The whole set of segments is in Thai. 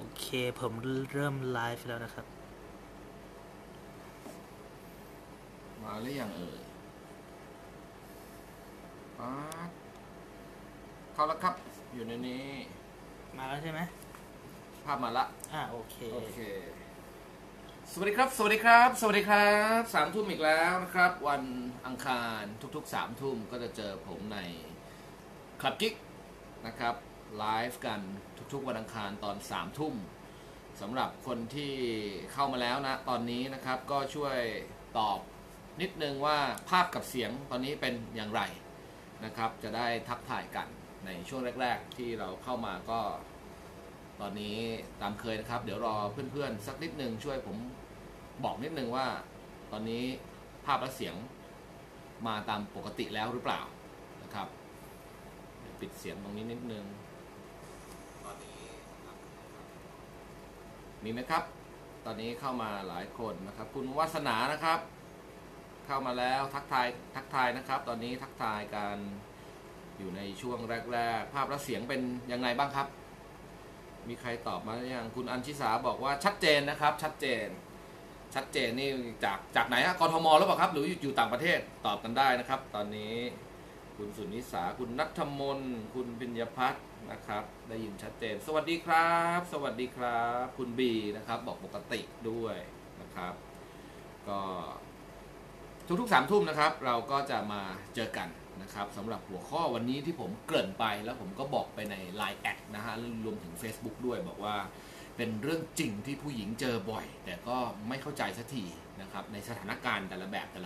เคผมเริ่มไลฟ์แล้วนะครับมาหรือยังเอ่ยป๊าดเข้าแล้วครับอยู่ในนี้มาแล้วใช่ไหมภาพมาละโอเคสวัสดีครับสวัสดีครับสวัสดีครับ3 ทุ่มอีกแล้วนะครับวันอังคารทุกๆ3 ทุ่มก็จะเจอผมในคลับกิ๊กนะครับไลฟ์กันทุกๆวันอังคารตอน3 ทุ่มสำหรับคนที่เข้ามาแล้วนะตอนนี้นะครับก็ช่วยตอบนิดนึงว่าภาพกับเสียงตอนนี้เป็นอย่างไรนะครับจะได้ทักทายกันในช่วงแรกๆที่เราเข้ามาก็ตอนนี้ตามเคยนะครับเดี๋ยวรอเพื่อนๆสักนิดนึงช่วยผมบอกนิดนึงว่าตอนนี้ภาพและเสียงมาตามปกติแล้วหรือเปล่านะครับเดี๋ยวปิดเสียงตรงนี้นิดนึงตอนนี้มีไหมครับตอนนี้เข้ามาหลายคนนะครับคุณวาสนานะครับเข้ามาแล้วทักทายนะครับตอนนี้ทักทายกันอยู่ในช่วงแรกๆภาพและเสียงเป็นยังไงบ้างครับมีใครตอบมาหรือยังคุณอัญชิสาบอกว่าชัดเจนนะครับชัดเจนนี่จากไหนฮะกทมหรือเปล่าครับหรืออยู่ต่างประเทศตอบกันได้นะครับตอนนี้คุณสุนิสาคุณณัฐมนคุณพิญญพัฒน์นะครับได้ยินชัดเจนสวัสดีครับสวัสดีครับคุณบีนะครับบอกปกติด้วยนะครับก็ทุกๆ3 ทุ่มนะครับเราก็จะมาเจอกันนะครับสำหรับหัวข้อวันนี้ที่ผมเกริ่นไปแล้วผมก็บอกไปใน Line แอดนะฮะรวมถึง Facebook ด้วยบอกว่าเป็นเรื่องจริงที่ผู้หญิงเจอบ่อยแต่ก็ไม่เข้าใจสักทีนะครับในสถานการณ์แต่ละแบบ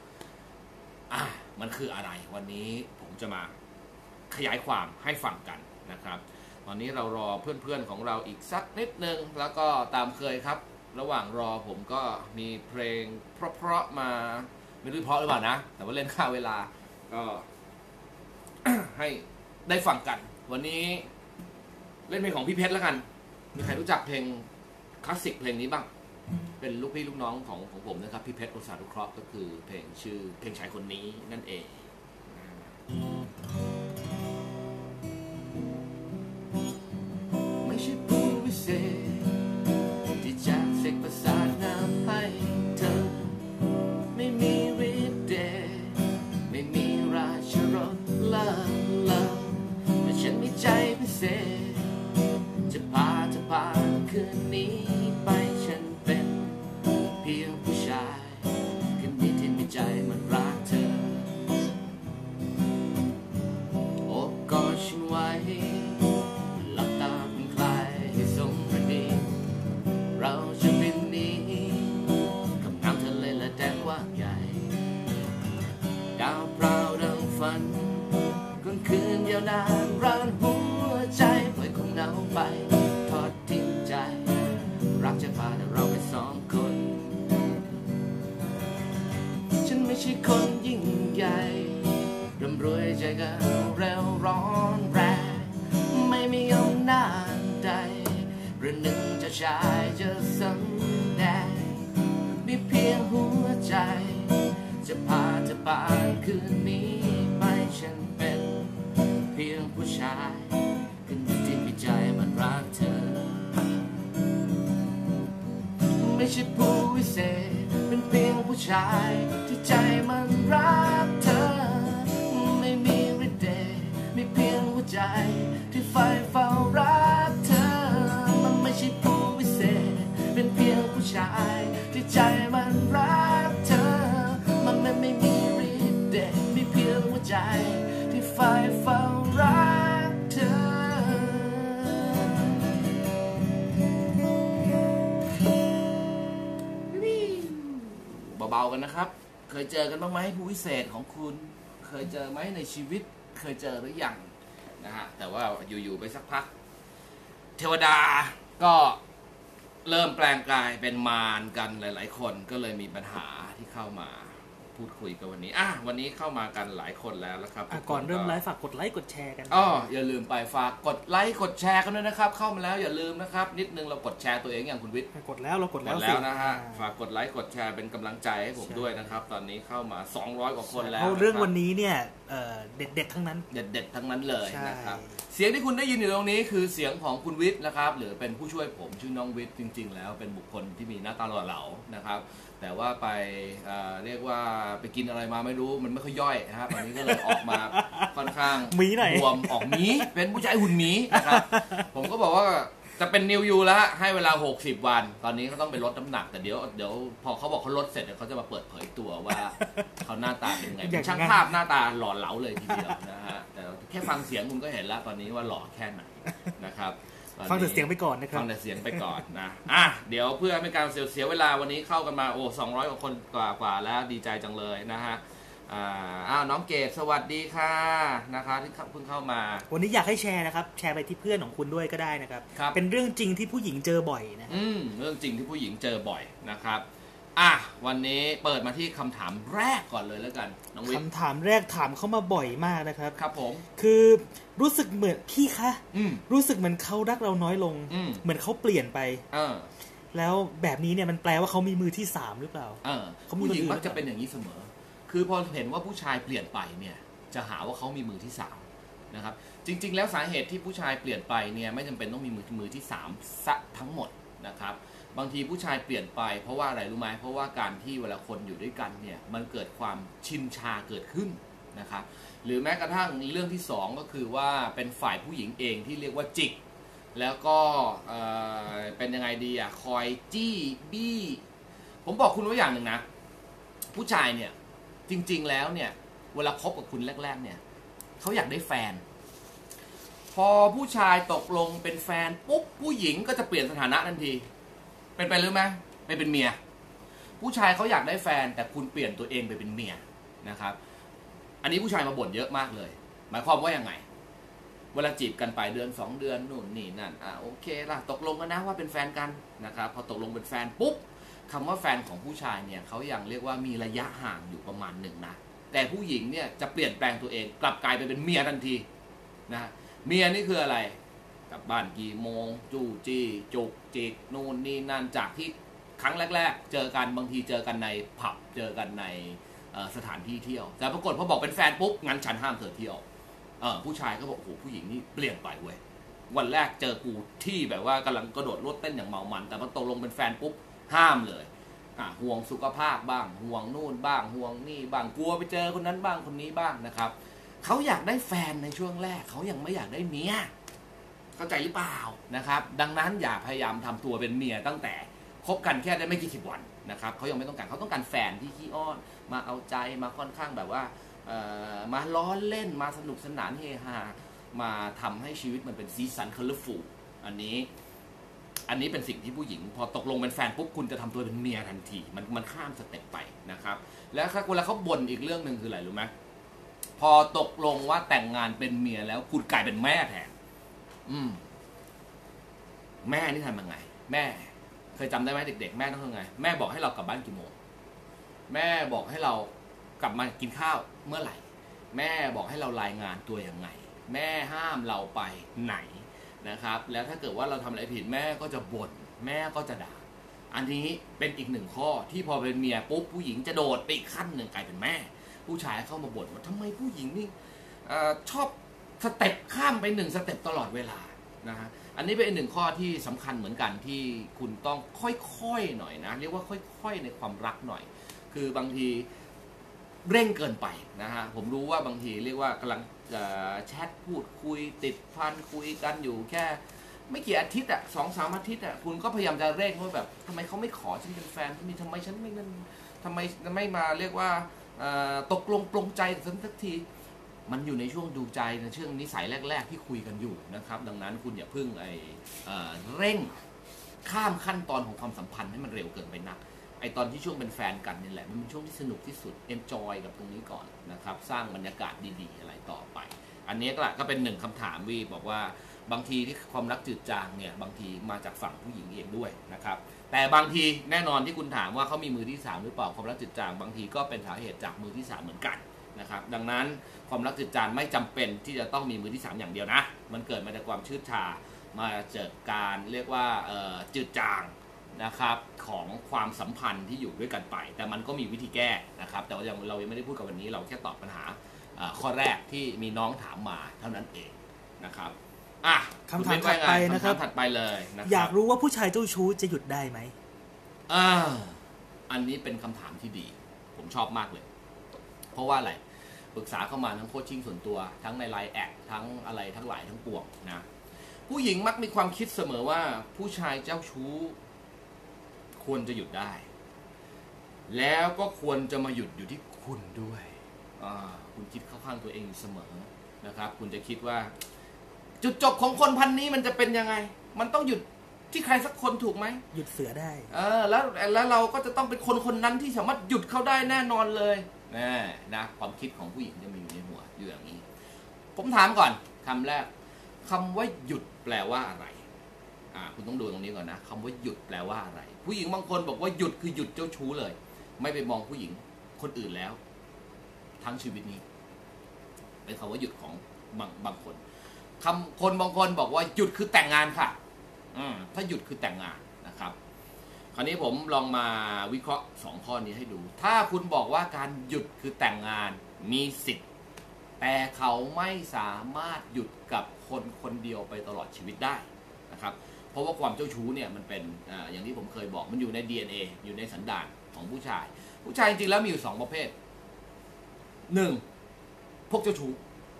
มันคืออะไรวันนี้ผมจะมาขยายความให้ฟังกันนะครับตอนนี้เรารอเพื่อนๆของเราอีกสักนิดนึงแล้วก็ตามเคยครับระหว่างรอผมก็มีเพลงเพราะๆมาไม่รู้เพราะหรือเปล่านะแต่ว่าเล่นค่าเวลาก็ ให้ได้ฟังกันวันนี้เล่นเพลงของพี่เพชรแล้วกันมีใครรู้จักเพลงคลาสสิกเพลงนี้บ้างเป็นลูกพี่ลูกน้องของผมนะครับพี่เพชรโอสานุเคราะห์ก็คือเพลงชื่อเพลงชายคนนี้นั่นเองไม่ใช่ผู้วิเศษที่จะเสกประสาทน้ำให้เธอไม่มีฤทธิ์เดชไม่มีราชรสเลิศแต่ฉันมีใจพิเศษจะพาคืนนี้ไปฉันเป็นเพียงผู้ชายคืนนี้ที่มีใจมันรักเธอโอบกอดฉันไว้หลับตาเป็นใครให้สมประณีเราจะบินหนีกับน้ำทะเลและแดนกว้างใหญ่ดาวเปล่าดังฝันกลางคืนยาวนานร้านหัวใจปล่อยคงเหงาไปทอดทิ้งใจรักจะพาแต่เราไป2 คนฉันไม่ใช่คนยิ่งใหญ่ร่ำรวยใจกันเร็วร้อนแรงไม่มีอำนาจใดหรือหนึ่งจะชายจะสำแดงมีเพียงหัวใจจะพาคืนนี้ไปฉันเป็นเพียงผู้ชายคืนนี้ที่มีใจมันรักเธอไม่ใช่ผู้วิเศษเป็นเพียงผู้ชายที่ใจมันรักเธอไม่มีฤทธิ์เดชมีเพียงหัวใจที่ใฝ่เฝ้ารักเธอมันไม่ใช่ผู้วิเศษเป็นเพียงผู้ชายที่ใจมันรักเธอมันไม่มีฤทธิ์เดชมีเพียงหัวใจที่ใฝ่เฝ้ารักเธอเบาๆกันนะครับเคยเจอกันบ้างไหมผู้วิเศษของคุณเคยเจอไหมในชีวิตเคยเจอหรือยังนะฮะแต่ว่าอยู่ๆไปสักพักเทวดาก็เริ่มแปลงกายเป็นมารกันหลายๆคนก็เลยมีปัญหาที่เข้ามาพูดคุยกันวันนี้วันนี้เข้ามากันหลายคนแล้วนะครับก่อนเริ่มไลฟ์ฝากกดไลค์กดแชร์กันอย่าลืมไปฝากกดไลค์กดแชร์กันด้วยนะครับเข้ามาแล้วอย่าลืมนะครับนิดนึงเรากดแชร์ตัวเองอย่างคุณวิทย์กดแล้วเรากดแล้วนะฮะฝากกดไลค์กดแชร์เป็นกำลังใจให้ผมด้วยนะครับตอนนี้เข้ามา200กว่าคนแล้วเรื่องวันนี้เนี่ยเด็ดทั้งนั้นเด็ดทั้งนั้นเลยนะครับเสียงที่คุณได้ยินอยู่ตรงนี้คือเสียงของคุณวิทย์นะครับหรือเป็นผู้ช่วยผมชื่อน้องวิทย์จริงๆแล้วเป็นบุคคลที่มีหน้าตาหล่อเหลานะครับแต่ว่าไปเรียกว่าไปกินอะไรมาไม่รู้มันไม่ค่อยย่อยนะครับตอนนี้ก็เลยออกมาค่อนข้างบวมออกหมีเป็นผู้ชายหุ่นหมีนะครับผมก็บอกว่าจะเป็นนิวยูแล้วให้เวลา60วันตอนนี้เขาต้องไปลดน้ำหนักแต่เดี๋ยวพอเขาบอกเขาลดเสร็จเดี๋ยวเขาจะมาเปิดเผยตัวว่าเขาหน้าตาเป็นไงเป็นช่างภาพหน้าตาหล่อเหลาเลยทีเดียวนะฮะแต่แค่ฟังเสียงคุณก็เห็นแล้วตอนนี้ว่าหล่อแค่ไหนนะครับฟังแต่เสียงไปก่อนนะครับฟังแต่เสียงไปก่อนนะเดี๋ยวเพื่อไม่การเสียเวลาวันนี้เข้ากันมา200กว่าคนกว่าแล้วดีใจจังเลยนะฮะน้องเกดสวัสดีค่ะนะคะที่เพิ่งเข้ามาวันนี้อยากให้แชร์นะครับแชร์ไปที่เพื่อนของคุณด้วยก็ได้นะครับเป็นเรื่องจริงที่ผู้หญิงเจอบ่อยนะเรื่องจริงที่ผู้หญิงเจอบ่อยนะครับวันนี้เปิดมาที่คำถามแรกก่อนเลยแล้วกันน้องวิทย์คำถามแรกถามเข้ามาบ่อยมากนะครับครับผมคือรู้สึกเหมือนพี่คะรู้สึกเหมือนเขารักเราน้อยลงเหมือนเขาเปลี่ยนไปแล้วแบบนี้เนี่ยมันแปลว่าเขามีมือที่3หรือเปล่าผู้หญิงมักจะเป็นอย่างนี้เสมอคือพอเห็นว่าผู้ชายเปลี่ยนไปเนี่ยจะหาว่าเขามีมือที่3นะครับจริงๆแล้วสาเหตุที่ผู้ชายเปลี่ยนไปเนี่ยไม่จำเป็นต้องมีมือที่3ซะทั้งหมดนะครับบางทีผู้ชายเปลี่ยนไปเพราะว่าอะไรรู้ไหมเพราะว่าการที่เวลาคนอยู่ด้วยกันเนี่ยมันเกิดความชินชาเกิดขึ้นนะครับหรือแม้กระทั่งเรื่องที่2ก็คือว่าเป็นฝ่ายผู้หญิงเองที่เรียกว่าจิกแล้วก็เป็นยังไงดีคอยจี้บี้ผมบอกคุณว่าอย่างหนึ่งนะผู้ชายเนี่ยจริงๆแล้วเนี่ยเวลาคบกับคุณแรกๆเนี่ยเขาอยากได้แฟนพอผู้ชายตกลงเป็นแฟนปุ๊บผู้หญิงก็จะเปลี่ยนสถานะทันทีเป็นไปหรือไม่ไปเป็นเมียผู้ชายเขาอยากได้แฟนแต่คุณเปลี่ยนตัวเองไปเป็นเมียนะครับอันนี้ผู้ชายมาบ่นเยอะมากเลยหมายความว่ายังไงเวลาจีบกันไปเดือน2เดือนนู่นนี่นั่นโอเคล่ะตกลงกันนะว่าเป็นแฟนกันนะครับพอตกลงเป็นแฟนปุ๊บคำว่าแฟนของผู้ชายเนี่ยเขายังเรียกว่ามีระยะห่างอยู่ประมาณหนึ่งนะแต่ผู้หญิงเนี่ยจะเปลี่ยนแปลงตัวเองกลับกลายไปเป็นเมียทันทีนะเมียนี่คืออะไรกลับบ้านกี่โมงจู้จี้จุกจิกนู่นนี่นั่นจากที่ครั้งแรกๆเจอกันบางทีเจอกันในผับเจอกันในสถานที่เที่ยวแต่ปรากฏพอบอกเป็นแฟนปุ๊บงั้นฉันห้ามเธอเที่ยวผู้ชายก็บอกโอ้โหผู้หญิงนี่เปลี่ยนไปเว้ยวันแรกเจอกูที่แบบว่ากำลังกระโดดรถเต้นอย่างเมามันแต่พอตกลงเป็นแฟนปุ๊บห้ามเลยห่วงสุขภาพบ้างห่วงนู่นบ้างห่วงนี่บ้างกลัวไปเจอคนนั้นบ้างคนนี้บ้างนะครับเขาอยากได้แฟนในช่วงแรกเขายังไม่อยากได้เมียเข้าใจหรือเปล่านะครับดังนั้นอย่าพยายามทำตัวเป็นเมียตั้งแต่คบกันแค่ได้ไม่กี่สิบวันนะครับเขายังไม่ต้องการเขาต้องการแฟนที่ขี้อ้อนมาเอาใจมาค่อนข้างแบบว่ามาล้อเล่นมาสนุกสนานเฮฮามาทำให้ชีวิตมันเป็นสีสันคัลเลอร์ฟูลอันนี้เป็นสิ่งที่ผู้หญิงพอตกลงเป็นแฟนปุ๊บคุณจะทำตัวเป็นเมียทันทีมันข้ามสเต็ปไปนะครับแล้วเวลาเขาบ่นอีกเรื่องนึงคืออะไรรู้ไหมพอตกลงว่าแต่งงานเป็นเมียแล้วคุณกลายเป็นแม่แทนแม่นี่ทำยังไงแม่เคยจำได้ไหมเด็กๆแม่ต้องทำไงแม่บอกให้เรากลับบ้านกี่โมงแม่บอกให้เรากลับมากินข้าวเมื่อไหร่แม่บอกให้เรารายงานตัวยังไงแม่ห้ามเราไปไหนนะครับแล้วถ้าเกิดว่าเราทำอะไรผิดแม่ก็จะบ่นแม่ก็จะด่าอันนี้เป็นอีกหนึ่งข้อที่พอเป็นเมียปุ๊บผู้หญิงจะโดดไปอีกขั้นหนึ่งกลายเป็นแม่ผู้ชายเข้ามาบ่นว่าทำไมผู้หญิงนี่ชอบสเต็ปข้ามไป1สเต็ปตลอดเวลานะฮะอันนี้เป็นอีกหนึ่งข้อที่สำคัญเหมือนกันที่คุณต้องค่อยๆหน่อยนะเรียกว่าค่อยๆในความรักหน่อยคือบางทีเร่งเกินไปนะฮะผมรู้ว่าบางทีเรียกว่ากำลังแชทพูดคุยติดพันคุยกันอยู่แค่ไม่กี่อาทิตย์2-3 อาทิตย์คุณก็พยายามจะเร่งว่าแบบทำไมเขาไม่ขอฉันเป็นแฟนทำไมฉันไม่นั่นทำไมไม่มาเรียกว่าตกลงปลงใจสักทีมันอยู่ในช่วงดูใจในช่วงนิสัยแรกๆที่คุยกันอยู่นะครับดังนั้นคุณอย่าเพิ่งเร่งข้ามขั้นตอนของความสัมพันธ์ให้มันเร็วเกินไปนักตอนที่ช่วงเป็นแฟนกันนี่แหละมันเป็นช่วงที่สนุกที่สุด enjoy กับตรงนี้ก่อนนะครับสร้างบรรยากาศดีๆอะไรต่อไปอันนี้ก็เป็น1คำถามวีบอกว่าบางทีที่ความรักจืดจางเนี่ยบางทีมาจากฝั่งผู้หญิงเองด้วยนะครับแต่บางทีแน่นอนที่คุณถามว่าเขามีมือที่3หรือเปล่าความรักจืดจางบางทีก็เป็นสาเหตุจากมือที่3เหมือนกันนะครับดังนั้นความรักจืดจางไม่จำเป็นที่จะต้องมีมือที่3อย่างเดียวนะมันเกิดมาจากความชืดชามาจากการเรียกว่าจืดจางนะครับของความสัมพันธ์ที่อยู่ด้วยกันไปแต่มันก็มีวิธีแก้นะครับแต่ว่าเรายังไม่ได้พูดกับวันนี้เราแค่ตอบปัญหาข้อแรกที่มีน้องถามมาเท่านั้นเองนะครับคำถามถัดไปนะครับถัดไปเลยนะครับอยากรู้ว่าผู้ชายเจ้าชู้จะหยุดได้ไหมอันนี้เป็นคำถามที่ดีผมชอบมากเลยเพราะว่าอะไรปรึกษาเข้ามาทั้งโคชชิ่งส่วนตัวทั้งในไลน์แอดทั้งอะไรทั้งหลายทั้งปวงนะผู้หญิงมักมีความคิดเสมอว่าผู้ชายเจ้าชู้ควรจะหยุดได้แล้วก็ควรจะมาหยุดอยู่ที่คุณด้วยคุณคิดเข้าข้างตัวเองอยู่เสมอนะครับคุณจะคิดว่าจุดจบของคนพันนี้มันจะเป็นยังไงมันต้องหยุดที่ใครสักคนถูกไหมหยุดเสือได้แล้วเราก็จะต้องเป็นคนนั้นที่สามารถหยุดเขาได้แน่นอนเลยนะความคิดของผู้หญิงจะมีอยู่ในหัวอยู่อย่างนี้ผมถามก่อนคำแรกคำว่าหยุดแปลว่าอะไรคุณต้องดูตรงนี้ก่อนนะคำว่าหยุดแปลว่าอะไรผู้หญิงบางคนบอกว่าหยุดคือหยุดเจ้าชู้เลยไม่ไปมองผู้หญิงคนอื่นแล้วทั้งชีวิตนี้เป็นคำว่าหยุดของบางคนคนบางคนบอกว่าหยุดคือแต่งงานค่ะถ้าหยุดคือแต่งงานนะครับคราวนี้ผมลองมาวิเคราะห์2ข้อนี้ให้ดูถ้าคุณบอกว่าการหยุดคือแต่งงานมีสิทธิ์แต่เขาไม่สามารถหยุดกับคนเดียวไปตลอดชีวิตได้นะครับเพราะว่าความเจ้าชู้เนี่ยมันเป็นอย่างที่ผมเคยบอกมันอยู่ใน DNA อยู่ในสันดานของผู้ชายจริงๆแล้วมีอยู่2ประเภท1พวกเจ้าชู้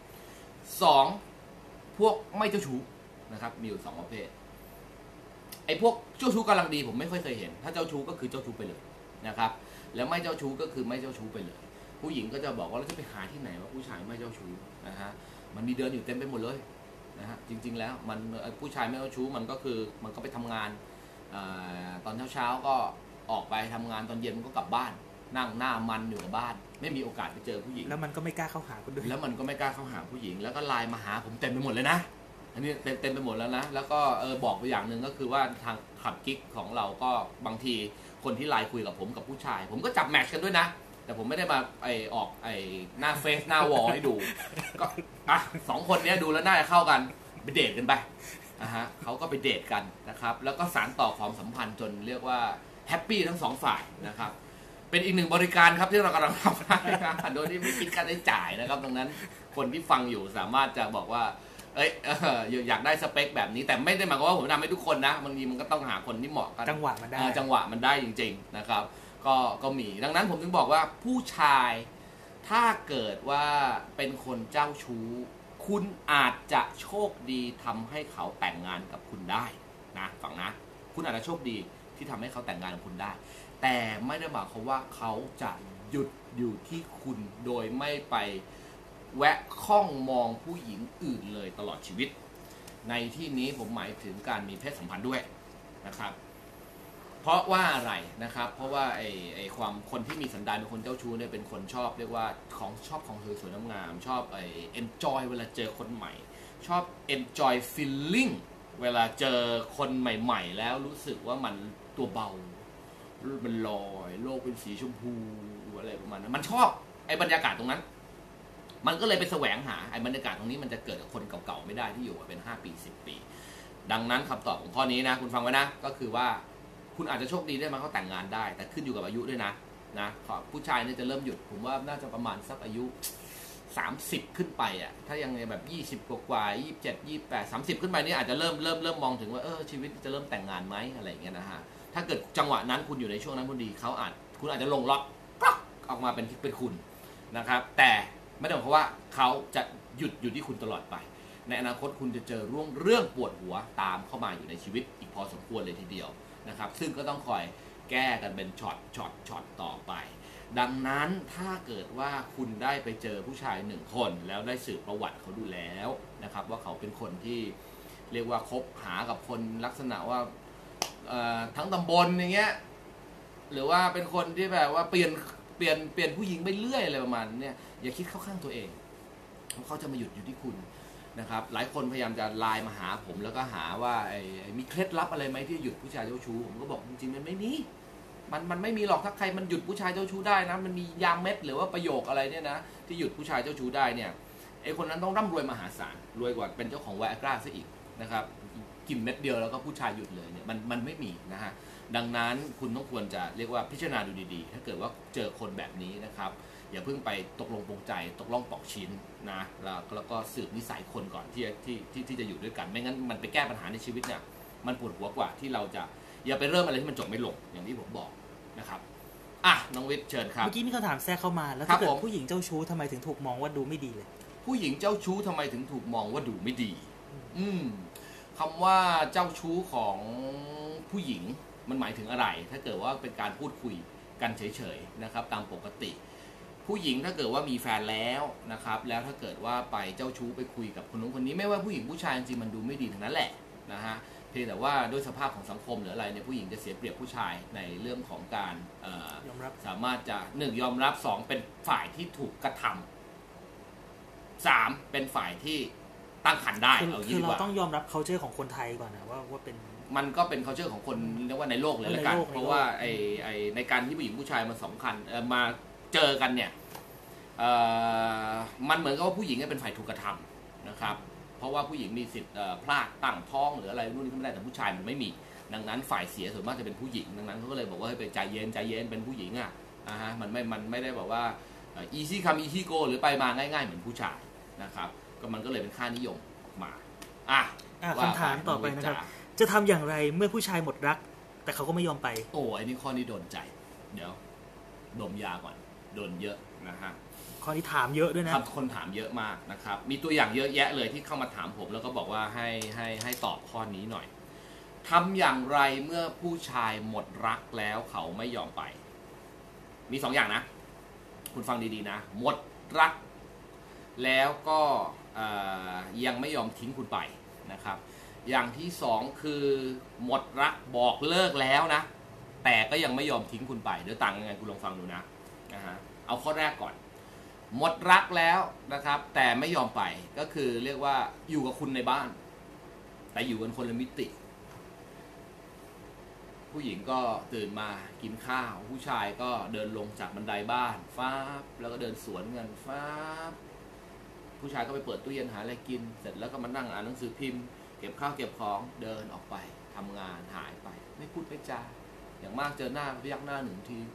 2พวกไม่เจ้าชู้นะครับมีอยู่2ประเภทไอ้พวกเจ้าชู้กำลังดีผมไม่ค่อยเคยเห็นถ้าเจ้าชู้ก็คือเจ้าชู้ไปเลยนะครับแล้วไม่เจ้าชู้ก็คือไม่เจ้าชู้ไปเลยผู้หญิงก็จะบอกว่าเราจะไปหาที่ไหนว่าผู้ชายไม่เจ้าชู้นะฮะมันมีเดินอยู่เต็มไปหมดเลยนะฮะจริงๆแล้วมันผู้ชายไม่เจ้าชู้มันก็คือมันก็ไปทำงานตอนเช้าก็ออกไปทำงานตอนเย็นมันก็กลับบ้านนั่งหน้ามันอยู่กับบ้านไม่มีโอกาสไปเจอผู้หญิงแล้วมันก็ไม่กล้าเข้าหาคุณด้วยแล้วมันก็ไม่กล้าเข้าหาผู้หญิงแล้วก็ไลน์มาหาผมเต็มไปหมดเลยนะอันนี้เต็มไปหมดแล้วนะแล้วก็บอกไปอย่างหนึ่งก็คือว่าทางขับกิ๊กของเราก็บางทีคนที่ไลน์คุยกับผมกับผู้ชายผมก็จับแมทช์กันด้วยนะแต่ผมไม่ได้มาออกหน้าเฟซหน้าวอลให้ดูก็2คนนี้ดูแล้วน่าจะเข้ากันไปเดทกันไปเขาก็ไปเดทกันนะครับแล้วก็สานต่อความสัมพันธ์จนเรียกว่าแฮปปี้ทั้ง2ฝ่ายนะครับเป็นอีกหนึ่งบริการครับที่เรากำลังทำโดยที่ไม่คิดค่าใช้จ่ายนะครับดังนั้นคนที่ฟังอยู่สามารถจะบอกว่าอยากได้สเปคแบบนี้แต่ไม่ได้หมายความว่าผมทำให้ทุกคนนะบางทีมันก็ต้องหาคนที่เหมาะกันจังหวะมันได้จริงๆนะครับก็มีดังนั้นผมถึงบอกว่าผู้ชายถ้าเกิดว่าเป็นคนเจ้าชู้คุณอาจจะโชคดีทำให้เขาแต่งงานกับคุณได้นะฟังนะคุณอาจจะโชคดีที่ทำให้เขาแต่งงานกับคุณได้แต่ไม่ได้หมายความว่าเขาจะหยุดอยู่ที่คุณโดยไม่ไปแวะข้องมองผู้หญิงอื่นเลยตลอดชีวิตในที่นี้ผมหมายถึงการมีเพศสัมพันธ์ด้วยนะครับเพราะว่าอะไรนะครับเพราะว่าไอ้ความคนที่มีสันดานเป็นคนเจ้าชู้เนี่ยเป็นคนชอบเรียกว่าของสวยๆงามชอบenjoy เวลาเจอคนใหม่ชอบ enjoy feeling เวลาเจอคนใหม่ๆแล้วรู้สึกว่ามันตัวเบามันลอยโลกเป็นสีชมพูอะไรประมาณนั้นมันชอบไอ้บรรยากาศตรงนั้นมันก็เลยไปแสวงหาไอ้บรรยากาศตรงนี้มันจะเกิดกับคนเก่าๆไม่ได้ที่อยู่มาเป็น5 ปี 10 ปีดังนั้นคำตอบของข้อนี้นะคุณฟังไว้นะก็คือว่าคุณอาจจะโชคดีได้มาเขาแต่งงานได้แต่ขึ้นอยู่กับอายุด้วยนะผู้ชายเนี่ยจะเริ่มหยุดผมว่าน่าจะประมาณสักอายุ30ขึ้นไปอ่ะถ้ายังแบบ20กว่า27 28 30ขึ้นไปนี่อาจจะเริ่มมองถึงว่าชีวิตจะเริ่มแต่งงานไหมอะไรอย่างเงี้ยนะฮะถ้าเกิดจังหวะนั้นคุณอยู่ในช่วงนั้นพอดีคุณอาจจะลงล็อกออกมาเป็นคุณนะครับแต่ไม่ได้หมายความว่าเขาจะหยุดอยู่ที่คุณตลอดไปในอนาคตคุณจะเจอเรื่องปวดหัวตามเข้ามาอยู่ในชีวิตอีกพอสมควรเลยทีเดียวนะครับซึ่งก็ต้องคอยแก้กันเป็นช็อตต่อไปดังนั้นถ้าเกิดว่าคุณได้ไปเจอผู้ชาย1คนแล้วได้สืบประวัติเขาดูแล้วนะครับว่าเขาเป็นคนที่เรียกว่าคบหากับคนลักษณะว่าทั้งตำบลอย่างเงี้ยหรือว่าเป็นคนที่แบบว่าเปลี่ยนผู้หญิงไปเรื่อยอะไรประมาณนี้อย่าคิดเข้าข้างตัวเองเขาจะมาหยุดอยู่ที่คุณนะครับหลายคนพยายามจะไลน์มาหาผมแล้วก็หาว่ามีเคล็ดลับอะไรไหมที่หยุดผู้ชายเจ้าชู้ผมก็บอกจริงๆมันไม่มีมันไม่มีหรอกถ้าใครมันหยุดผู้ชายเจ้าชู้ได้นะมันมียาเม็ดหรือว่าประโยคอะไรเนี่ยนะที่หยุดผู้ชายเจ้าชู้ได้เนี่ยไอ้คนนั้นต้องร่ำรวยมหาศาลรวยกว่าเป็นเจ้าของไวอากร้าซะอีกนะครับกินเม็ดเดียวแล้วก็ผู้ชายหยุดเลยเนี่ยมันไม่มีนะฮะดังนั้นคุณต้องควรจะเรียกว่าพิจารณาดูดีๆถ้าเกิดว่าเจอคนแบบนี้นะครับอย่าเพิ่งไปตกลงปลงใจตกล่องปอกชิ้นนะแล้วก็สืบนิสัยคนก่อนที่จะอยู่ด้วยกันไม่งั้นมันไปแก้ปัญหาในชีวิตเนี่ยมันปวดหัวกว่าที่เราจะอย่าไปเริ่มอะไรที่มันจบไม่ลงอย่างที่ผมบอกนะครับน้องวิทย์เชิญครับเมื่อกี้มีคำถามแทรกเข้ามาแล้วถ้าเกิดผู้หญิงเจ้าชู้ทำไมถึงถูกมองว่าดูไม่ดีเลยผู้หญิงเจ้าชู้ทำไมถึงถูกมองว่าดูไม่ดีคำว่าเจ้าชู้ของผู้หญิงมันหมายถึงอะไรถ้าเกิดว่าเป็นการพูดคุยกันเฉยๆนะครับตามปกติผู้หญิงถ้าเกิดว่ามีแฟนแล้วนะครับแล้วถ้าเกิดว่าไปเจ้าชู้ไปคุยกับคนนู้นคนนี้ไม่ว่าผู้หญิงผู้ชายจริงมันดูไม่ดีทั้งนั้นแหละนะฮะเพียงแต่ว่าด้วยสภาพของสังคมหรืออะไรเนี่ยผู้หญิงจะเสียเปรียบผู้ชายในเรื่องของการสามารถจะ1ยอมรับ2เป็นฝ่ายที่ถูกกระทำ3เป็นฝ่ายที่ตั้งครรภ์ได้คือเราต้องยอมรับ culture ของคนไทยก่อนนะว่าเป็นมันก็เป็น culture ของคนเรียกว่าในโลกเลยละกันเพราะว่าในการที่ผู้หญิงผู้ชายมา2คันมาเจอกันเนี่ยมันเหมือนกับว่าผู้หญิงเป็นฝ่ายถูกกระทำนะครับเพราะว่าผู้หญิงมีสิทธิ์พลาดตั้งท้องหรืออะไรนู่นนี่ก็ไม่ได้แต่ผู้ชายมันไม่มีดังนั้นฝ่ายเสียส่วนมากจะเป็นผู้หญิงดังนั้นเขาก็เลยบอกว่าให้ไปใจเย็นเป็นผู้หญิงมันไม่ได้บอกว่า easy come easy go หรือไปมาง่ายๆเหมือนผู้ชายนะครับก็มันก็เลยเป็นค่านิยมออกมาคำถามต่อไปนะครับจะทำอย่างไรเมื่อผู้ชายหมดรักแต่เขาก็ไม่ยอมไปไอ้นี่ข้อนี้โดนใจเดี๋ยวดมยาก่อนโดนเยอะนะฮะข้อนี้ถามเยอะด้วยนะคนถามเยอะมากนะครับมีตัวอย่างเยอะแยะเลยที่เข้ามาถามผมแล้วก็บอกว่าให้ตอบข้อนี้หน่อยทำอย่างไรเมื่อผู้ชายหมดรักแล้วเขาไม่ยอมไปมี2 อย่างนะคุณฟังดีๆนะหมดรักแล้วก็ยังไม่ยอมทิ้งคุณไปนะครับอย่างที่2คือหมดรักบอกเลิกแล้วนะแต่ก็ยังไม่ยอมทิ้งคุณไปเดี๋ยวต่างยังไงคุณลองฟังดูนะเอาข้อแรกก่อนหมดรักแล้วนะครับแต่ไม่ยอมไปก็คือเรียกว่าอยู่กับคุณในบ้านแต่อยู่กันคนละมิติผู้หญิงก็ตื่นมากินข้าวผู้ชายก็เดินลงจากบันไดบ้านฟ้าแล้วก็เดินสวนกันฟ้าผู้ชายก็ไปเปิดตู้เย็นหาอะไรกินเสร็จแล้วก็มานั่งอ่านหนังสือพิมพ์เก็บข้าวเก็บของเดินออกไปทำงานหายไปไม่พูดไม่จาอย่างมากเจอหน้าพยักหน้า1 ที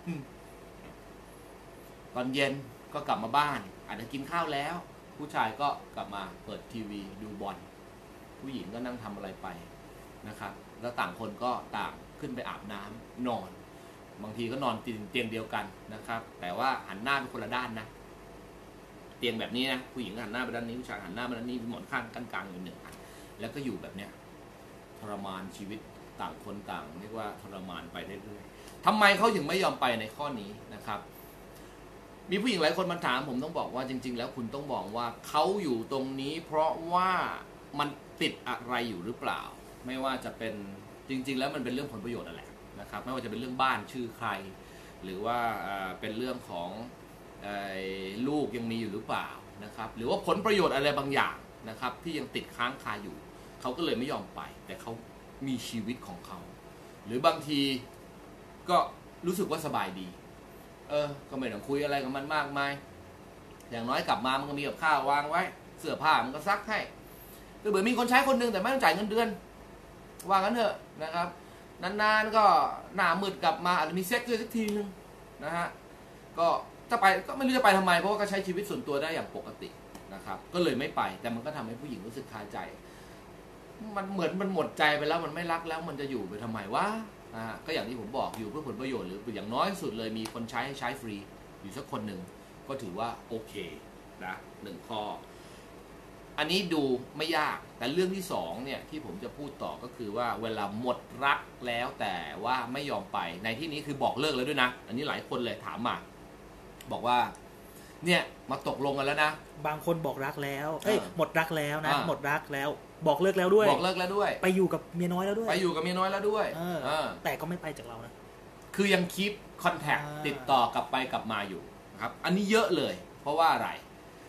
ตอนเย็นก็กลับมาบ้านอาจจะกินข้าวแล้วผู้ชายก็กลับมาเปิดทีวีดูบอลผู้หญิงก็นั่งทำอะไรไปนะครับแล้วต่างคนก็ต่างขึ้นไปอาบน้ำนอนบางทีก็นอนเตียงเดียวกันนะครับแต่ว่าหันหน้าเป็นคนละด้านนะเตียงแบบนี้นะผู้หญิงหันหน้าไปด้านนี้ผู้ชายหันหน้าไปด้านนี้มีหมอนข้างกลางอยู่1 อันแล้วก็อยู่แบบเนี้ยทรมานชีวิตต่างคนต่างเรียกว่าทรมานไปเรื่อยๆทำไมเขาถึงไม่ยอมไปในข้อนี้นะครับมีผู้หญิงหลายคนมาถามผมต้องบอกว่าจริงๆแล้วคุณต้องบอกว่าเขาอยู่ตรงนี้เพราะว่ามันติดอะไรอยู่หรือเปล่าไม่ว่าจะเป็นจริงๆแล้วมันเป็นเรื่องผลประโยชน์นั่นแหละนะครับไม่ว่าจะเป็นเรื่องบ้านชื่อใครหรือว่าเป็นเรื่องของลูกยังมีอยู่หรือเปล่านะครับหรือว่าผลประโยชน์อะไรบางอย่างนะครับที่ยังติดค้างคาอยู่เขาก็เลยไม่ยอมไปแต่เขามีชีวิตของเขาหรือบางทีก็รู้สึกว่าสบายดีก็ไม่ต้องคุยอะไรกับมันมากมายอย่างน้อยกลับมามันก็มีกับข้าววางไว้เสื้อผ้ามันก็ซักให้ก็เหมือนมีคนใช้คนนึงแต่ไม่ต้องจ่ายเงินเดือนว่างั้นเถอะนะครับนานๆก็หน้ามืดกลับมาอาจจะมีเซ็กซ์ด้วยสักทีนึงนะฮะก็จะไปก็ไม่รู้จะไปทำไมเพราะว่าก็ใช้ชีวิตส่วนตัวได้อย่างปกตินะครับก็เลยไม่ไปแต่มันก็ทำให้ผู้หญิงรู้สึกคาใจมันเหมือนมันหมดใจไปแล้วมันไม่รักแล้วมันจะอยู่ไปทำไมวะก็อย่างที่ผมบอกอยู่เพื่อผลประโยชน์หรืออย่างน้อยสุดเลยมีคนใช้ให้ใช้ฟรีอยู่สักคนหนึ่งก็ถือว่าโอเคนะ1 ข้ออันนี้ดูไม่ยากแต่เรื่องที่2เนี่ยที่ผมจะพูดต่อก็คือว่าเวลาหมดรักแล้วแต่ว่าไม่ยอมไปในที่นี้คือบอกเลิกแล้วด้วยนะอันนี้หลายคนเลยถามมาบอกว่าเนี่ยมาตกลงกันแล้วนะบางคนบอกรักแล้วหมดรักแล้วนะหมดรักแล้วบอกเลิกแล้วด้วยไปอยู่กับเมียน้อยแล้วด้วยแต่ก็ไม่ไปจากเรานะคือยังคีปคอนแทคติดต่อกลับไปกลับมาอยู่ครับอันนี้เยอะเลยเพราะว่าอะไร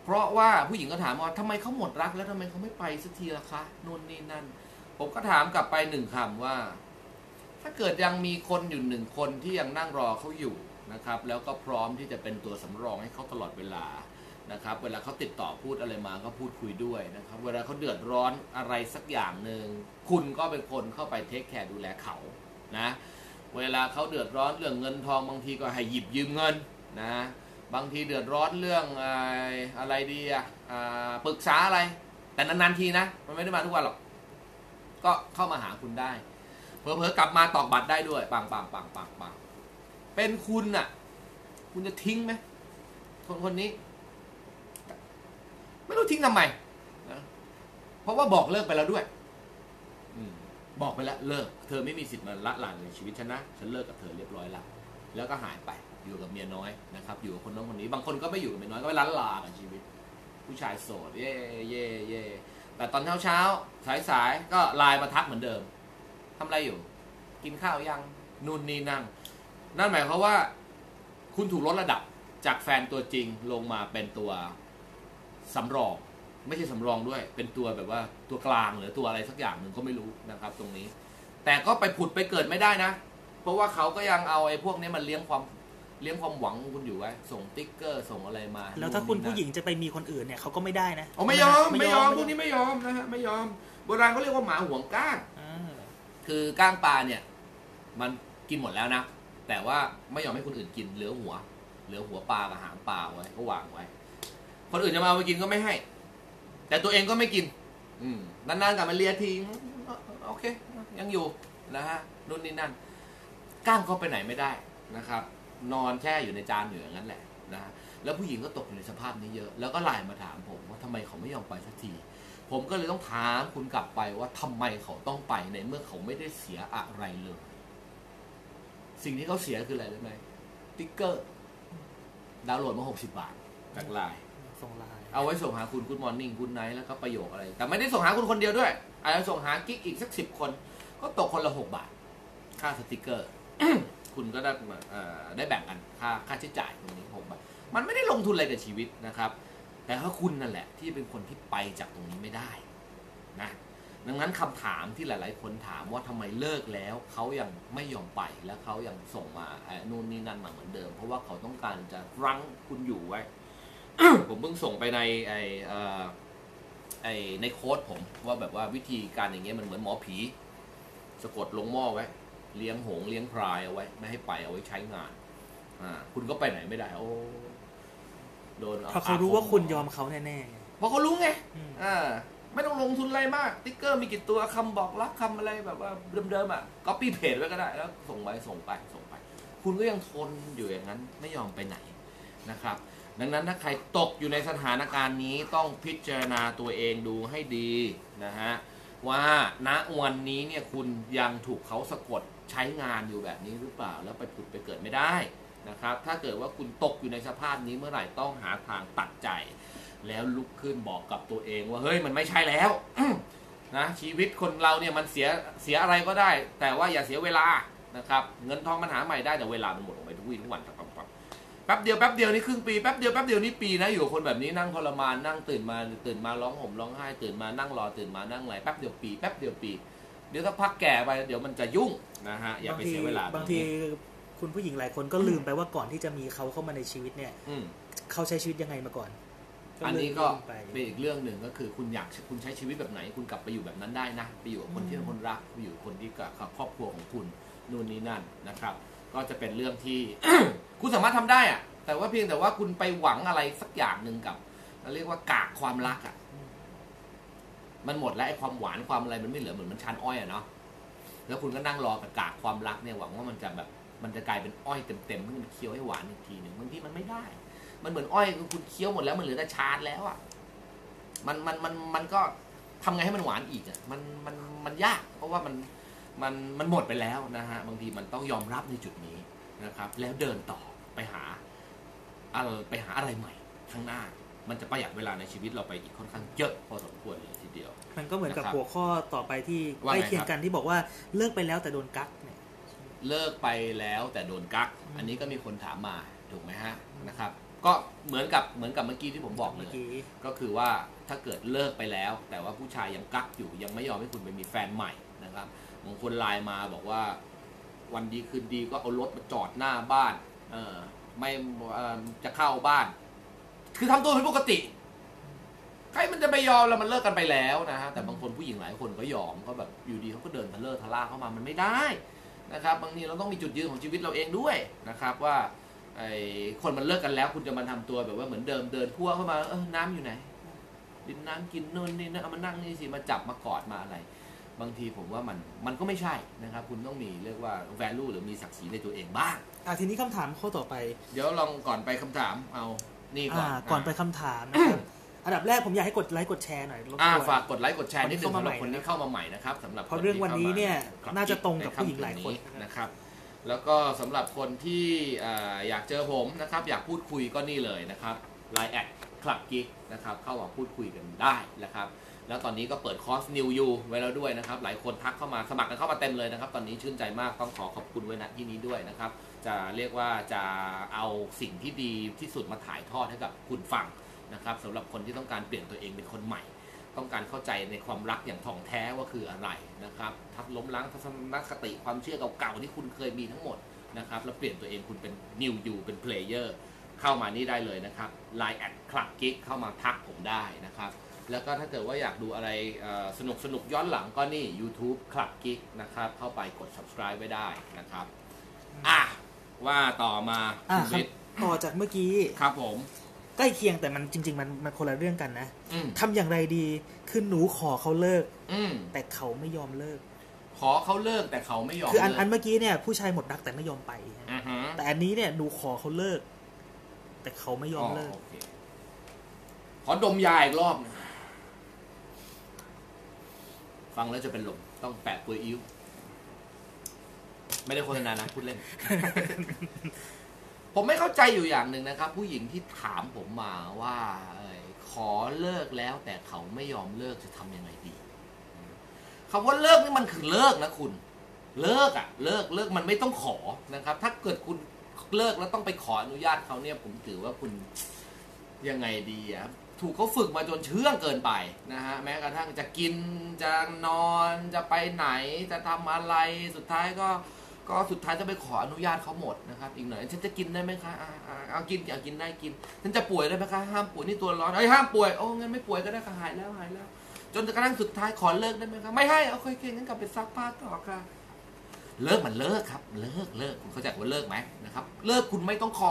เพราะว่าผู้หญิงก็ถามว่าทำไมเขาหมดรักแล้วทำไมเขาไม่ไปสักทีล่ะคะนู่นนี่นั่นผมก็ถามกลับไป1 คำว่าถ้าเกิดยังมีคนอยู่1 คนที่ยังนั่งรอเขาอยู่นะครับแล้วก็พร้อมที่จะเป็นตัวสำรองให้เขาตลอดเวลานะครับเวลาเขาติดต่อพูดอะไรมาก็พูดคุยด้วยนะครับเวลาเขาเดือดร้อนอะไรสักอย่างหนึ่งคุณก็เป็นคนเข้าไปเทคแคร์ดูแลเขานะเวลาเขาเดือดร้อนเรื่องเงินทองบางทีก็ให้หยิบยืมเงินนะบางทีเดือดร้อนเรื่องอะไรดีปรึกษาอะไรแต่นานๆทีนะมันไม่ได้มาทุกวันหรอกก็เข้ามาหาคุณได้เผลอๆกลับมาตอกบัตรได้ด้วยปังเป็นคุณน่ะคุณจะทิ้งไหมคนนี้ไม่รู้ทิ้งทำไมนะเพราะว่าบอกเลิกไปแล้วด้วยบอกไปแล้วเลิกเธอไม่มีสิทธิ์มาละลานในชีวิตฉันนะฉันเลิกกับเธอเรียบร้อยแล้วก็หายไปอยู่กับเมียน้อยนะครับอยู่กับคนน้องคนนี้บางคนก็ไม่อยู่กับเมียน้อยก็ไปละลากับชีวิตผู้ชายโสดเย่แต่ตอนเช้าสายก็ไลน์มาทักเหมือนเดิมทำอะไรอยู่กินข้าวยังนู่นนี่นั่นหมายความว่าคุณถูกลดระดับจากแฟนตัวจริงลงมาเป็นตัวสำรองไม่ใช่สำรองด้วยเป็นตัวแบบว่าตัวกลางหรือตัวอะไรสักอย่างหนึ่งก็ไม่รู้นะครับตรงนี้แต่ก็ไปผุดไปเกิดไม่ได้นะเพราะว่าเขาก็ยังเอาไอ้พวกนี้มันเลี้ยงความหวังคุณอยู่ไว้ส่งติ๊กเกอร์ส่งอะไรมาแล้วถ้าคุณผู้หญิงจะไปมีคนอื่นเนี่ยเขาก็ไม่ได้นะไม่ยอมพวกนี้ไม่ยอมนะฮะไม่ยอมโบราณเขาเรียกว่าหมาห่วงก้างคือก้างปลาเนี่ยมันกินหมดแล้วนะแต่ว่าไม่ยอมให้คนอื่นกินเหลือหัวปลากับหางปลาไว้ก็วางไว้คนอื่นจะมาเอาไปกินก็ไม่ให้แต่ตัวเองก็ไม่กินนานๆกลับมาเลียทิ้งโอเคยังอยู่นะฮะนู่นนี่นั่นก้างก็ไปไหนไม่ได้นะครับนอนแช่อยู่ในจานอยู่อย่างนั้นแหละนะแล้วผู้หญิงก็ตกอยู่ในสภาพนี้เยอะแล้วก็ไลน์มาถามผมว่าทำไมเขาไม่ยอมไปสักทีผมก็เลยต้องถามคุณกลับไปว่าทำไมเขาต้องไปในเมื่อเขาไม่ได้เสียอะไรเลยสิ่งที่เขาเสียคืออะไรรู้ไหมติ๊กเกอร์ดาวน์โหลดมา60 บาทจากไลน์ส่งไลน์เอาไว้ส่งหาคุณ Good Morning Good Night แล้วก็ประโยคอะไรแต่ไม่ได้ส่งหาคุณคนเดียวด้วยอาจจะส่งหากิ๊กอีกสัก10 คนก็ตกคนละ6 บาทค่าสติ๊กเกอร์ คุณก็ได้แบ่งกันค่าใช้จ่ายตรงนี้6 บาทมันไม่ได้ลงทุนอะไรกับชีวิตนะครับแต่ถ้าคุณนั่นแหละที่เป็นคนที่ไปจากตรงนี้ไม่ได้นะดังนั้นคำถามที่หลายๆคนถามว่าทำไมเลิกแล้วเขายังไม่ยอมไปแล้วเขายังส่งมานู่นนี่นั่นมาเหมือนเดิมเพราะว่าเขาต้องการจะรั้งคุณอยู่ไว้ ผมเพิ่งส่งไปในในโค้ดผมว่าแบบว่าวิธีการอย่างเงี้ยมันเหมือนหมอผีสะกดลงหม้อไว้เลี้ยงหงเลี้ยงพรายเอาไว้ไม่ให้ไปเอาไว้ใช้งานคุณก็ไปไหนไม่ได้โอ้โดนเพราะเขารู้ว่าคุณยอมเขาแน่ๆเพราะเขารู้ไงไม่ต้องลงทุนอะไรมากติ๊กเกอร์มีกี่ตัวคำบอกรักคำอะไรแบบว่าเดิมๆก๊อปปี้เพจไว้ก็ได้แล้วส่งไปคุณก็ยังทนอยู่อย่างนั้นไม่ยอมไปไหนนะครับดังนั้นถ้าใครตกอยู่ในสถานการณ์นี้ต้องพิจารณาตัวเองดูให้ดีนะฮะว่าณวันนี้เนี่ยคุณยังถูกเขาสะกดใช้งานอยู่แบบนี้หรือเปล่าแล้วไปผุดไปเกิดไม่ได้นะครับถ้าเกิดว่าคุณตกอยู่ในสภาพนี้เมื่อไหร่ต้องหาทางตัดใจแล้วลุกขึ้นบอกกับตัวเองว่าเฮ้ยมันไม่ใช่แล้วนะชีวิตคนเราเนี่ยมันเสียอะไรก็ได้แต่ว่าอย่าเสียเวลานะครับเงินทองมันหาใหม่ได้แต่เวลามันหมดลงไปทุกวี่ทุกวันแป๊บเดียวนี่ครึ่งปีแป๊บเดียวนี่ปีนะอยู่คนแบบนี้นั่งทรมานนั่งตื่นมาร้องห่มร้องไห้ตื่นมานั่งรอตื่นมานั่งไหลแป๊บเดียวปีเดี๋ยวถ้าพักแก่ไปเดี๋ยวมันจะยุ่งนะฮะอย่าไปเสียเวลาบางทีคุณผู้หญิงหลายคนก็ลืมไปว่าก่อนที่จะมีเขาเข้ามาในชีวิตเนี่ยเขาใช้ชีวิตยังไงมาก่อนอันนี้ก็เป็นอีกเรื่องหนึ่งก็คือคุณใช้ชีวิตแบบไหนคุณกลับไปอยู่แบบนั้นได้นะไปอยู่กับคนที่เป็นคนรักไปอยู่คนที่กับครอบครัวของคุณนู่นนี่นั่นนะครับก็จะเป็นเรื่องที่ คุณสามารถทำได้อะแต่ว่าเพียงแต่ว่าคุณไปหวังอะไรสักอย่างหนึ่งกับเราเรียกว่ากากความรักอ่ะมันหมดแล้วไอ้ความหวานความอะไรมันไม่เหลือเหมือนมันชานอ้อยอ่ะเนาะแล้วคุณก็นั่งรอกับกากความรักเนี่ยหวังว่ามันจะกลายเป็นอ้อยเต็มๆที่มันเคี้ยวให้หวานอีกทีหนึ่งบางทีมันไม่ได้มันเหมือนอ้อยคุณเคี้ยวหมดแล้วมันเหลือแต่ชานแล้วอ่ะมันก็ทำไงให้มันหวานอีกอ่ะมันยากเพราะว่ามันหมดไปแล้วนะฮะบางทีมันต้องยอมรับในจุดนี้นะครับแล้วเดินต่อไปหาอะไรใหม่ข้างหน้ามันจะประหยัดเวลาในชีวิตเราไปอีกค่อนข้างเยอะพอสมควรเลยทีเดียวมันก็เหมือนกับหัวข้อต่อไปที่ใกล้เคียงกันที่บอกว่าเลิกไปแล้วแต่โดนกั๊กเนี่ยเลิกไปแล้วแต่โดนกั๊กอันนี้ก็มีคนถามมาถูกไหมฮะนะครับก็เหมือนกับเมื่อกี้ที่ผมบอกเลยก็คือว่าถ้าเกิดเลิกไปแล้วแต่ว่าผู้ชายยังกักอยู่ยังไม่ยอมให้คุณไปมีแฟนใหม่นะครับบางคนไลน์มาบอกว่าวันดีคืนดีก็เอารถมาจอดหน้าบ้านไม่จะเข้าบ้านคือทำตัวเป็นปกติใครมันจะไปยอมแล้วมันเลิกกันไปแล้วนะฮะแต่บางคนผู้หญิงหลายคนก็ยอมก็แบบอยู่ดีเขาก็เดินทะเลาะทะล่าเข้ามามันไม่ได้นะครับบางทีเราต้องมีจุดยืนของชีวิตเราเองด้วยนะครับว่าไอ้คนมันเลิกกันแล้วคุณจะมาทำตัวแบบว่าเหมือนเดิมเดินพั่วเข้ามาน้ำอยู่ไหนดินน้ำกินนู่นนี่นะเอามานั่งนี่สิมาจับมากอดมาอะไรบางทีผมว่ามันก็ไม่ใช่นะครับคุณต้องมีเรียกว่า value หรือมีศักดิ์ศรีในตัวเองบ้างทีนี้คำถามข้อต่อไปเดี๋ยวลองก่อนไปคำถามเอานี่ก่อนไปคำถามนะครับอันดับแรกผมอยากให้กดไลค์กดแชร์หน่อยฝากกดไลค์กดแชร์นิดนึงสำหรับคนที่เข้ามาใหม่นะครับสำหรับเพราะเรื่องวันนี้เนี่ยน่าจะตรงกับผู้หญิงหลายคนนะครับแล้วก็สำหรับคนที่อยากเจอผมนะครับอยากพูดคุยก็นี่เลยนะครับ Line แอดคลับกิ๊กนะครับเข้ามาพูดคุยกันได้นะครับแล้วตอนนี้ก็เปิดคอร์ส New You ไว้แล้วด้วยนะครับหลายคนทักเข้ามาสมัครกันเข้ามาเต็มเลยนะครับตอนนี้ชื่นใจมากต้องขอบคุณไว้ณที่นี้ด้วยนะครับจะเรียกว่าจะเอาสิ่งที่ดีที่สุดมาถ่ายทอดให้กับคุณฟังนะครับสำหรับคนที่ต้องการเปลี่ยนตัวเองเป็นคนใหม่ต้องการเข้าใจในความรักอย่างถ่องแท้ว่าคืออะไรนะครับทับล้มล้างทัศนคติความเชื่อเก่าๆที่คุณเคยมีทั้งหมดนะครับแล้วเปลี่ยนตัวเองคุณเป็น New You เป็น Player เข้ามานี่ได้เลยนะครับ Line แอดคลับกิ๊กเข้ามาทักผมได้นะครับแล้วก็ถ้าเกิดว่าอยากดูอะไรสนุกย้อนหลังก็นี่ YouTube คลับกิ๊กนะครับเข้าไปกด Subscribe ไว้ได้นะครับว่าต่อมาต่อจากเมื่อกี้ครับผมใกล้เคียงแต่มันจริงๆมันคนละเรื่องกันนะทำอย่างไรดีคือหนูขอเขาเลิกแต่เขาไม่ยอมเลิกขอเขาเลิกแต่เขาไม่ยอมคืออันเมื่อกี้เนี่ยผู้ชายหมดรักแต่ไม่ยอมไปแต่อันนี้เนี่ยหนูขอเขาเลิกแต่เขาไม่ยอมเลิกขอดมยาอีกรอบฟังแล้วจะเป็นลมต้องแปะปุยอิ้วไม่ได้โฆษณานะพูดเล่น ผมไม่เข้าใจอยู่อย่างหนึ่งนะครับผู้หญิงที่ถามผมมาว่าขอเลิกแล้วแต่เขาไม่ยอมเลิกจะทำยังไงดีคำว่าเลิกนี่มันคือเลิกนะคุณเลิกเลิกมันไม่ต้องขอนะครับถ้าเกิดคุณเลิกแล้วต้องไปขออนุญาตเขาเนี่ยผมถือว่าคุณยังไงดีถูกเขาฝึกมาจนเชื่องเกินไปนะฮะแม้กระทั่งจะกินจะนอนจะไปไหนจะทำอะไรสุดท้ายก็สุดท้ายจะไปขออนุญาตเขาหมดนะครับอีกหน่อยฉันจะกินได้ไหมคะเอากินได้กินฉันจะป่วยได้ไหมคะห้ามป่วยนี่ตัวร้อนห้ามป่วยโอ้งั้นไม่ป่วยก็ได้ค่ะหายแล้วจนกระทั่งสุดท้ายขอเลิกได้ไหมคะไม่ให้เอาเคงั้นกลับไปซักผ้าต่อค่ะเลิกมันเลิกครับเลิกคุณเข้าใจว่าเลิกไหมนะครับเลิกคุณไม่ต้องขอ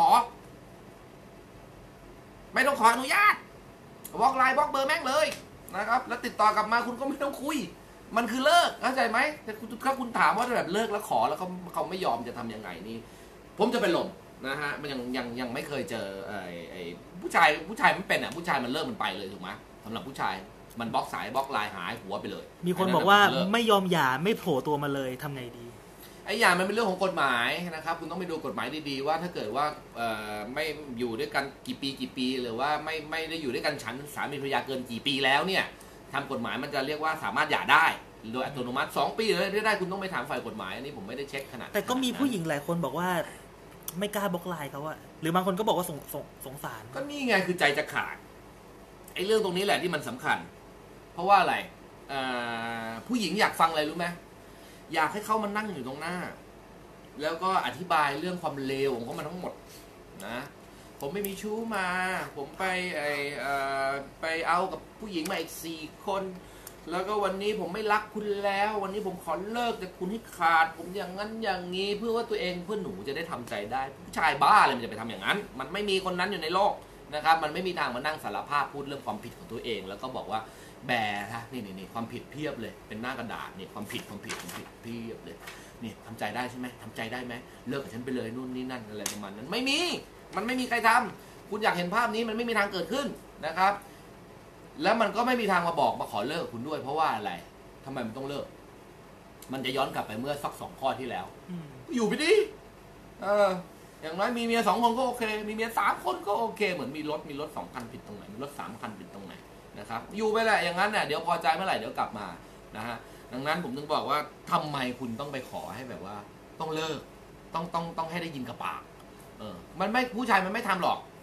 อนุญาตบล็อกไลน์บล็อกเบอร์แม่งเลยนะครับแล้วติดต่อกลับมาคุณก็ไม่ต้องคุยมันคือเลิกเข้าใจไหมแต่ถ้าคุณถามว่าแบบเลิกแล้วขอแล้วเขาไม่ยอมจะทำยังไงนี่ผมจะเป็นลมนะฮะมันยังไม่เคยเจอไอ้ผู้ชายไม่เป็นผู้ชายมันเลิกมันไปเลยถูกไหมสำหรับผู้ชายมันบล็อกสายบล็อกไลน์หายหัวไปเลยมีคนบอกว่าไม่ยอมหย่าไม่โผล่ตัวมาเลยทำไงดีไอ้หย่ามันเป็นเรื่องของกฎหมายนะครับคุณต้องไปดูกฎหมายดีๆว่าถ้าเกิดว่าไม่อยู่ด้วยกันกี่ปีหรือว่าไม่ได้อยู่ด้วยกันฉันสามีภรรยาเกินกี่ปีแล้วเนี่ยทำกฎหมายมันจะเรียกว่าสามารถหย่าได้โดยอัตโนมัติ2 ปีเลยได้คุณต้องไปถามฝ่ายกฎหมายอันนี้ผมไม่ได้เช็คขนาดแต่ก็มีผู้หญิงหลายคนบอกว่าไม่กล้าบล็อกไลน์เขาว่าหรือบางคนก็บอกว่าสงสารก็นี่ไงคือใจจะขาดไอ้เรื่องตรงนี้แหละที่มันสำคัญเพราะว่าอะไรผู้หญิงอยากฟังอะไรรู้ไหมอยากให้เขามานั่งอยู่ตรงหน้าแล้วก็อธิบายเรื่องความเลวของเขามาทั้งหมดนะผมไม่มีชู้มาผมไปเอากับผู้หญิงมาอีก4 คนแล้วก็วันนี้ผมไม่รักคุณแล้ววันนี้ผมขอเลิกจากคุณให้ขาดผมอย่างนั้นอย่างนี้เพื่อว่าตัวเองเพื่อหนูจะได้ทำใจได้ผู้ชายบ้าอะไรมันจะไปทำอย่างนั้นมันไม่มีคนนั้นอยู่ในโลกนะครับมันไม่มีทางมานั่งสารภาพพูดเรื่องความผิดของตัวเองแล้วก็บอกว่าแบนะนี่ความผิดเพียบเลยเป็นหน้ากระดาษนี่ความผิดเพียบเลยนี่ทำใจได้ใช่ไหมทำใจได้ไหมเลิกกับฉันไปเลยนู่นนี่นั่นอะไรประมาณนั้นไม่มีมันไม่มีใครทำคุณอยากเห็นภาพนี้มันไม่มีทางเกิดขึ้นนะครับแล้วมันก็ไม่มีทางมาบอกมาขอเลิกคุณด้วยเพราะว่าอะไรทำไมมันต้องเลิกมันจะย้อนกลับไปเมื่อสัก2 ข้อที่แล้วอยู่ไปดิอย่างน้อยมีเมีย2 คนก็โอเคมีเมีย3 คนก็โอเคเหมือนมีรถ2 คันผิดตรงไหนมีรถ3 คันผิดตรงไหนนะครับอยู่ไปแหละอย่างนั้นเนี่ยเดี๋ยวพอใจเมื่อไหร่เดี๋ยวกลับมานะฮะดังนั้นผมถึงบอกว่าทำไมคุณต้องไปขอให้แบบว่าต้องเลิกต้องให้ได้ยินกับปากมันไม่ผู้ชายมันไม่ทำหรอก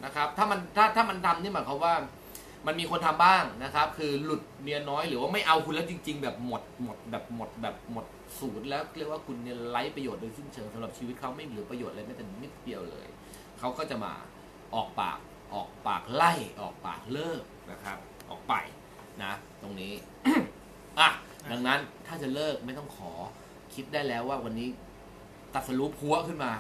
นะครับถ้ามันทำนี่หมายความว่ามันมีคนทำบ้างนะครับคือหลุดเมียน้อยหรือว่าไม่เอาคุณแล้วจริงๆแบบหมดศูนย์แล้วเรียกว่าคุณเนี่ยไร้ประโยชน์โดยสิ้นเชิงสำหรับชีวิตเขาไม่เหลือประโยชน์อะไรแม้แต่นิดเดียวเลยเขาก็จะมาออกปากไล่ออกปากเลิกนะครับออกไปนะตรงนี้ อ่ะดังนั้นถ้าจะเลิกไม่ต้องขอคิดได้แล้วว่าวันนี้ตัดสรุปพัวขึ้นมา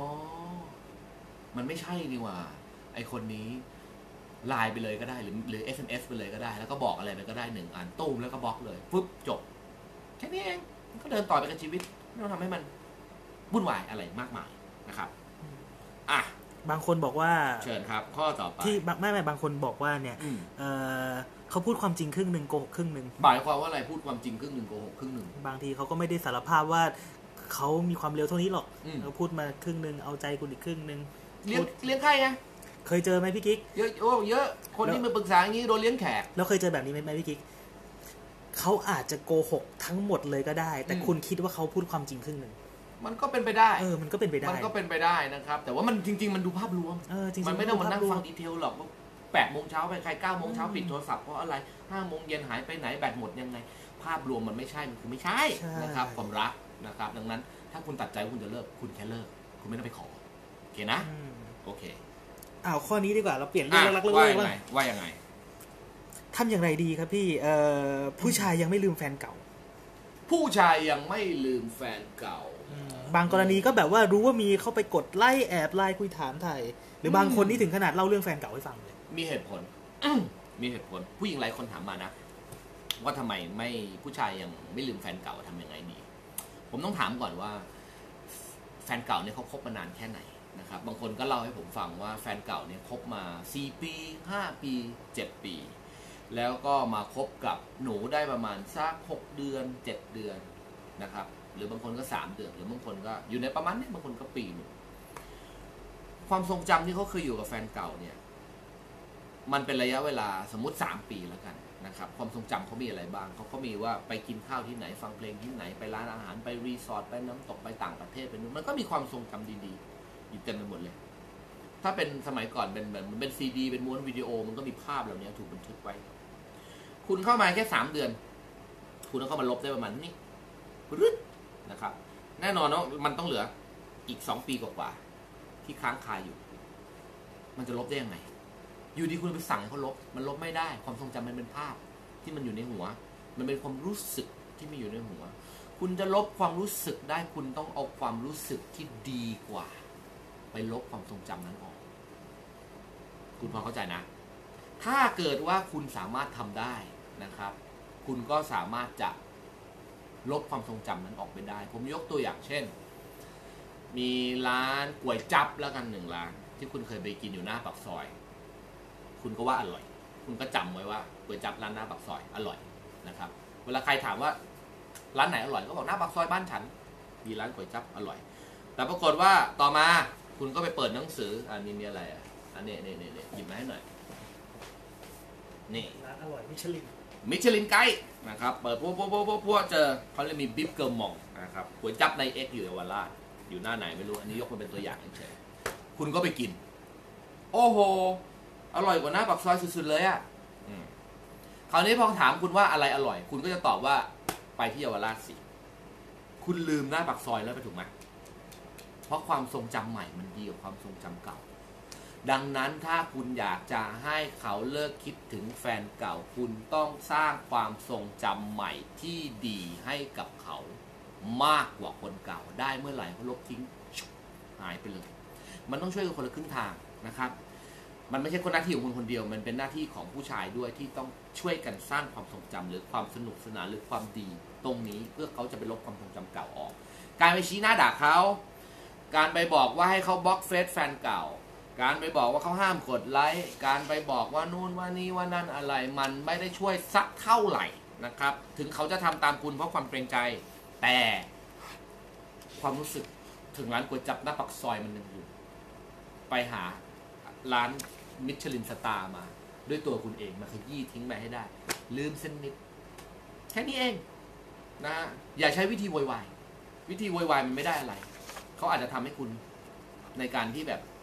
มันไม่ใช่นี่ว่าไอคนนี้ไลน์ไปเลยก็ได้หรือ SMS ไปเลยก็ได้แล้วก็บอกอะไรไปก็ได้1 อันตุ้มแล้วก็บล็อกเลยปุ๊บจบแค่นี้เองก็เดินต่อไปกับชีวิตไม่ต้องทำให้มันวุ่นวายอะไรมากมายนะครับอ่ะบางคนบอกว่าเชิญครับข้อต่อไปที่ไม่บางคนบอกว่าเนี่ยเขาพูดความจริงครึ่งนึงโกหกครึ่งนึงหมายความว่าอะไรพูดความจริงครึ่งนึงโกหกครึ่งนึงบางทีเขาก็ไม่ได้สารภาพว่าเขามีความเร็วเท่านี้หรอกเขาพูดมาครึ่งนึงเอาใจคุณอีกครึ่งนึงเลี้ยงใครไงเคยเจอไหมพี่กิ๊กเยอะเยอะคนที่มาปรึกษาอย่างนี้โดนเลี้ยงแขกแล้วเคยเจอแบบนี้ไหมพี่กิ๊กเขาอาจจะโกหกทั้งหมดเลยก็ได้แต่คุณคิดว่าเขาพูดความจริงครึ่งนึงมันก็เป็นไปได้มันก็เป็นไปได้นะครับแต่ว่ามันจริงๆมันดูภาพรวมมันไม่ต้องมานั่งฟังดีเทลหรอกว่า8 โมงเช้าไปใคร9 โมงเช้าปิดโทรศัพท์เพราะอะไร5 โมงเย็นหายไปไหนแบตหมดยังไงภาพรวมมันไม่ใช่มันคือไม่ใช่นะครับความรักนะครับดังนั้นถ้าคุณตัดใจว่าคุณจะเลิกคุณแค่เลิกคุณไม่ต้องไปขอโอเคนะโอเคข้อนี้ดีกว่าเราเปลี่ยนเรื่องรักเลิกว่ายังไงทำอย่างไรดีครับพี่ผู้ชายยังไม่ลืมแฟนเก่าผู้ชายยังไม่ลืมแฟนเก่าบางกรณีก็แบบว่ารู้ว่ามีเข้าไปกดไล่แอบไล่คุยถามไทยหรือบางคนนี่ถึงขนาดเล่าเรื่องแฟนเก่าให้ฟังเลยมีเหตุผล มีเหตุผลผู้หญิงหลายคนถามมานะว่าทำไมไม่ผู้ชายยังไม่ลืมแฟนเก่าทำยังไงดีผมต้องถามก่อนว่าแฟนเก่าเนี่ยเขาคบมานานแค่ไหนนะครับบางคนก็เล่าให้ผมฟังว่าแฟนเก่าเนี่ยคบมา4 ปี5 ปี7 ปีแล้วก็มาคบกับหนูได้ประมาณสัก6 เดือน7 เดือนนะครับหรือบางคนก็3 เดือนหรือบางคนก็อยู่ในประมาณนี้บางคนก็ปีนึงความทรงจำที่เขาเคยอยู่กับแฟนเก่าเนี่ยมันเป็นระยะเวลาสมมุติ3 ปีแล้วกันนะครับความทรงจำเขามีอะไรบ้างเขาก็มีว่าไปกินข้าวที่ไหนฟังเพลงที่ไหนไปร้านอาหารไปรีสอร์ทไปน้ำตกไปต่างประเทศไปนู่นมันก็มีความทรงจำดีๆอยู่เต็มไปหมดเลยถ้าเป็นสมัยก่อนเป็นแบบเป็นซีดีเป็นม้วนวิดีโอมันก็มีภาพเหล่านี้ถูกบันทึกไว้คุณเข้ามาแค่3 เดือนคุณต้องเข้ามาลบได้ประมาณนี้รึดนะครับแน่นอนว่ามันต้องเหลืออีก2 ปีกว่าที่ค้างคาอยู่มันจะลบได้ยังไงอยู่ดีคุณไปสั่งให้เขาลบมันลบไม่ได้ความทรงจำมันเป็นภาพที่มันอยู่ในหัวมันเป็นความรู้สึกที่มีอยู่ในหัวคุณจะลบความรู้สึกได้คุณต้องเอาความรู้สึกที่ดีกว่าไปลบความทรงจำนั้นออกคุณพอเข้าใจนะถ้าเกิดว่าคุณสามารถทำได้นะครับคุณก็สามารถจะลบความทรงจำนั้นออกไปได้ผมยกตัวอย่างเช่นมีร้านก๋วยจั๊บแล้วกัน1 ร้านที่คุณเคยไปกินอยู่หน้าปากซอยคุณก็ว่าอร่อยคุณก็จำไว้ว่าก๋วยจั๊บร้านหน้าปากซอยอร่อยนะครับเวลาใครถามว่าร้านไหนอร่อยก็บอกหน้าปากซอยบ้านฉันมีร้านก๋วยจั๊บอร่อยแต่ปรากฏว่าต่อมาคุณก็ไปเปิดหนังสืออันนี้มีอะไรอันนี้หยิบมาให้หน่อยนี่ร้านอร่อยมิชลินไกด์นะครับเปิดพวกเจอเขาเรียกมีบิ๊กเกอร์มองนะครับก๋วยจั๊บในเอ็กอยู่เยาวราชอยู่หน้าไหนไม่รู้อันนี้ยกมาเป็นตัวอย่างเฉยๆคุณก็ไปกินโอ้โหอร่อยกว่าหน้าปากซอยสุดๆเลยอ่ะคราวนี้พอถามคุณว่าอะไรอร่อยคุณก็จะตอบว่าไปที่เยาวราชสิคุณลืมหน้าปากซอยแล้วไปถูกไหมเพราะความทรงจำใหม่มันดีกว่าความทรงจำเก่าดังนั้นถ้าคุณอยากจะให้เขาเลิกคิดถึงแฟนเก่าคุณต้องสร้างความทรงจำใหม่ที่ดีให้กับเขามากกว่าคนเก่าได้เมื่อไหร่เขาลบทิ้งหายไปเลยมันต้องช่วยกันคนละครึ่งทางนะครับมันไม่ใช่หน้าที่ของคุณคนเดียวมันเป็นหน้าที่ของผู้ชายด้วยที่ต้องช่วยกันสร้างความทรงจำหรือความสนุกสนานหรือความดีตรงนี้เพื่อเขาจะไปลบความทรงจำเก่าออกการไปชี้หน้าด่าเขาการไปบอกว่าให้เขาบล็อกเฟซแฟนเก่าการไปบอกว่าเขาห้ามกดไลค์การไปบอกว่านู่นว่านี่ว่านั่นอะไรมันไม่ได้ช่วยสักเท่าไหร่นะครับถึงเขาจะทำตามคุณเพราะความเกรงใจแต่ความรู้สึกถึงร้านก๋วยจั๊บหน้าปากซอยมันยังอยู่ไปหาร้านมิชลินสตาร์มาด้วยตัวคุณเองมาขยี้ทิ้งไปให้ได้ลืมเส้นนิดแค่นี้เองนะอย่าใช้วิธีโวยวายมันไม่ได้อะไรเขาอาจจะทำให้คุณในการที่แบบ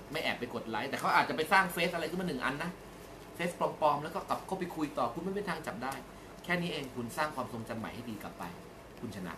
ไม่แอบไปกดไลค์แต่เขาอาจจะไปสร้างเฟซอะไรขึ้นมา1 อันนะเฟซปลอมๆแล้วก็กลับเข้าไปคุยต่อคุณไม่มีทางจับได้แค่นี้เองคุณสร้างความทรงจำใหม่ให้ดีกลับไปคุณชนะ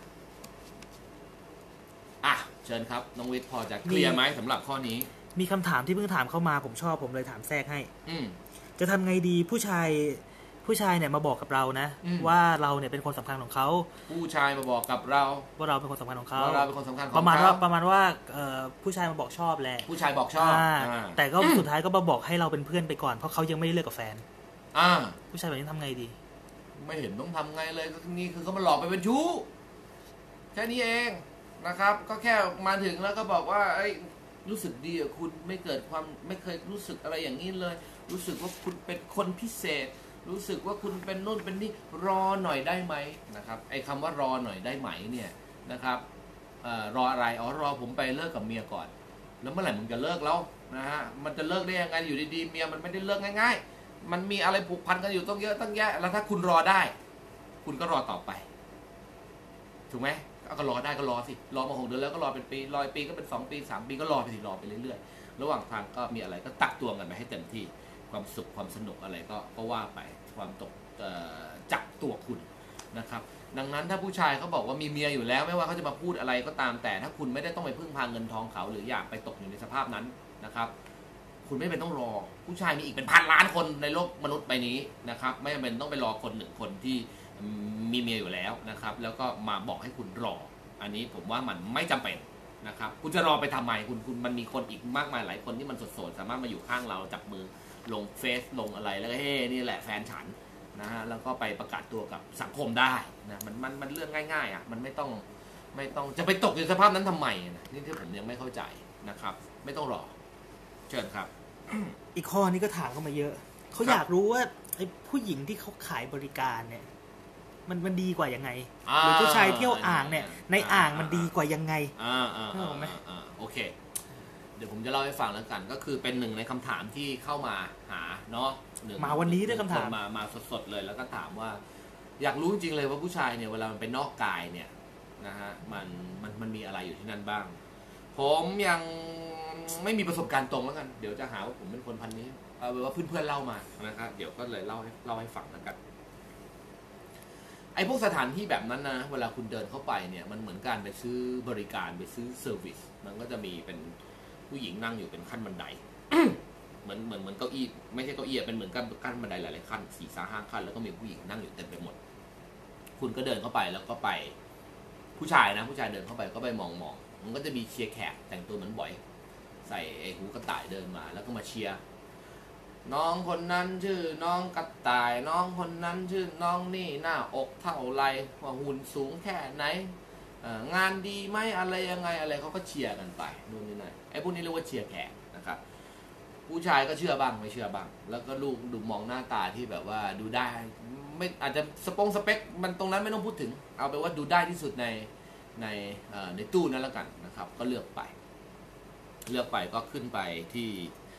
เชิญครับน้องวิทย์พอจะเคลียร์ไหมสำหรับข้อนี้มีคำถามที่เพิ่งถามเข้ามาผมชอบผมเลยถามแทรกให้จะทำไงดีผู้ชายเนี่ยมาบอกกับเรานะว่าเราเนี่ยเป็นคนสำคัญของเขาผู้ชายมาบอกกับเราว่าเราเป็นคนสำคัญของเขาว่าเราเป็นคนสำคัญของเขาประมาณว่าผู้ชายมาบอกชอบแหละผู้ชายบอกชอบแต่ก็สุดท้ายก็มาบอกให้เราเป็นเพื่อนไปก่อนเพราะเขายังไม่ได้เลิกกับแฟนผู้ชายแบบนี้ทำไงดีไม่เห็นต้องทำไงเลยก็นี่คือเขามาหลอกไปเป็นชู้แค่นี้เองนะครับก็แค่มาถึงแล้วก็บอกว่ารู้สึกดีอ่ะคุณไม่เกิดความไม่เคยรู้สึกอะไรอย่างนี้เลยรู้สึกว่าคุณเป็นคนพิเศษรู้สึกว่าคุณเป็นนู่นเป็นนี่รอหน่อยได้ไหมนะครับไอ้คำว่ารอหน่อยได้ไหมเนี่ยนะครับรออะไรรอผมไปเลิกกับเมียก่อนแล้วเมื่อไหร่มึงจะเลิกแล้วนะฮะมันจะเลิกได้ยังไงอยู่ดีๆเมียมันไม่ได้เลิกง่ายๆมันมีอะไรผูกพันกันอยู่ต้องเยอะตั้งแยะแล้วถ้าคุณรอได้คุณก็รอต่อไปถูกไหมก็รอได้ก็รอสิรอมา6 เดือนแล้วก็รอเป็นปีรอปีก็เป็น2 ปี3 ปีก็รอไปสิรอไปเรื่อยๆระหว่างทางก็มีอะไรก็ตักตวงกันไปให้เต็มที่ความสุขความสนุกอะไรก็ว่าไปความตกจักตัวคุณนะครับดังนั้นถ้าผู้ชายเขาบอกว่ามีเมียอยู่แล้วไม่ว่าเขาจะมาพูดอะไรก็ตามแต่ถ้าคุณไม่ได้ต้องไปพึ่งพาเงินทองเขาหรืออยากไปตกอยู่ในสภาพนั้นนะครับคุณไม่เป็นต้องรอผู้ชายมีอีกเป็น1,000 ล้านคนในโลกมนุษย์ใบนี้นะครับไม่จำเป็นต้องไปรอคน1 คนที่มีเมียอยู่แล้วนะครับแล้วก็มาบอกให้คุณรออันนี้ผมว่ามันไม่จำเป็นนะครับคุณจะรอไปทำไมคุณมันมีคนอีกมากมายหลายคนที่มันโสดๆสามารถมาอยู่ข้างเราจับมือลงเฟซลงอะไรแล้วก็นี่แหละแฟนฉันนะฮะแล้วก็ไปประกาศตัวกับสังคมได้นะมันเรื่องง่ายๆไม่ต้องจะไปตกในสภาพนั้นทำไมนะนี่ที่ผมยังไม่เข้าใจนะครับไม่ต้องรอเชิญครับอีกข้อนี้ก็ถามเข้ามาเยอะเขาอยากรู้ว่าไอ้ผู้หญิงที่เขาขายบริการเนี่ยมันดีกว่ายังไงหรือผู้ชายเที่ยวอ่างเนี่ยในอ่างมันดีกว่ายังไงโอเคเดี๋ยวผมจะเล่าให้ฟังแล้วกันก็คือเป็น1ในคำถามที่เข้ามาหาเนาะมาวันนี้ด้วยคำถามมาสดๆเลยแล้วก็ถามว่าอยากรู้จริงเลยว่าผู้ชายเนี่ยเวลามันไปนอกกายเนี่ยนะฮะมันมีอะไรอยู่ที่นั่นบ้างผมยังไม่มีประสบการณ์ตรงแล้วกันเดี๋ยวจะหาว่าผมเป็นคนพันนี้เอาเป็นว่าเพื่อนๆเล่ามานะครับเดี๋ยวก็เลยเล่าให้ฟังแล้วกันไอ้พวกสถานที่แบบนั้นนะเวลาคุณเดินเข้าไปเนี่ยมันเหมือนการไปซื้อบริการไปซื้อเซอร์วิสมันก็จะมีเป็นผู้หญิงนั่งอยู่เป็นขั้นบันได เหมือนเก้าอี้ไม่ใช่เก้าอี้เป็นเหมือนขั้นบันไดหลายๆขั้น4-5 ขั้นแล้วก็มีผู้หญิงนั่งอยู่เต็มไปหมดคุณก็เดินเข้าไปแล้วก็ไปผู้ชายเดินเข้าไปก็ไปมองมันก็จะมีเชียร์แขกแต่งตัวเหมือนบ่อยใส่ไอ้หูกระต่ายเดินมาแล้วก็มาเชียร์น้องคนนั้นชื่อน้องกระต่ายน้องคนนั้นชื่อน้องนี่หน้าอกเท่าไรว่าหุ่นสูงแค่ไหนงานดีไหมอะไรยังไงอะไรเขาก็เชียร์กันไปนู่นนี่นั่นไอ้พวกนี้เรียกว่าเชียร์แขกนะครับผู้ชายก็เชื่อบ้างไม่เชื่อบ้างแล้วก็ลูกดูมองหน้าตาที่แบบว่าดูได้ไม่อาจจะสเปคมันตรงนั้นไม่ต้องพูดถึงเอาไปว่าดูได้ที่สุดในตู้นั้นแล้วกันนะครับก็เลือกไปก็ขึ้นไปที่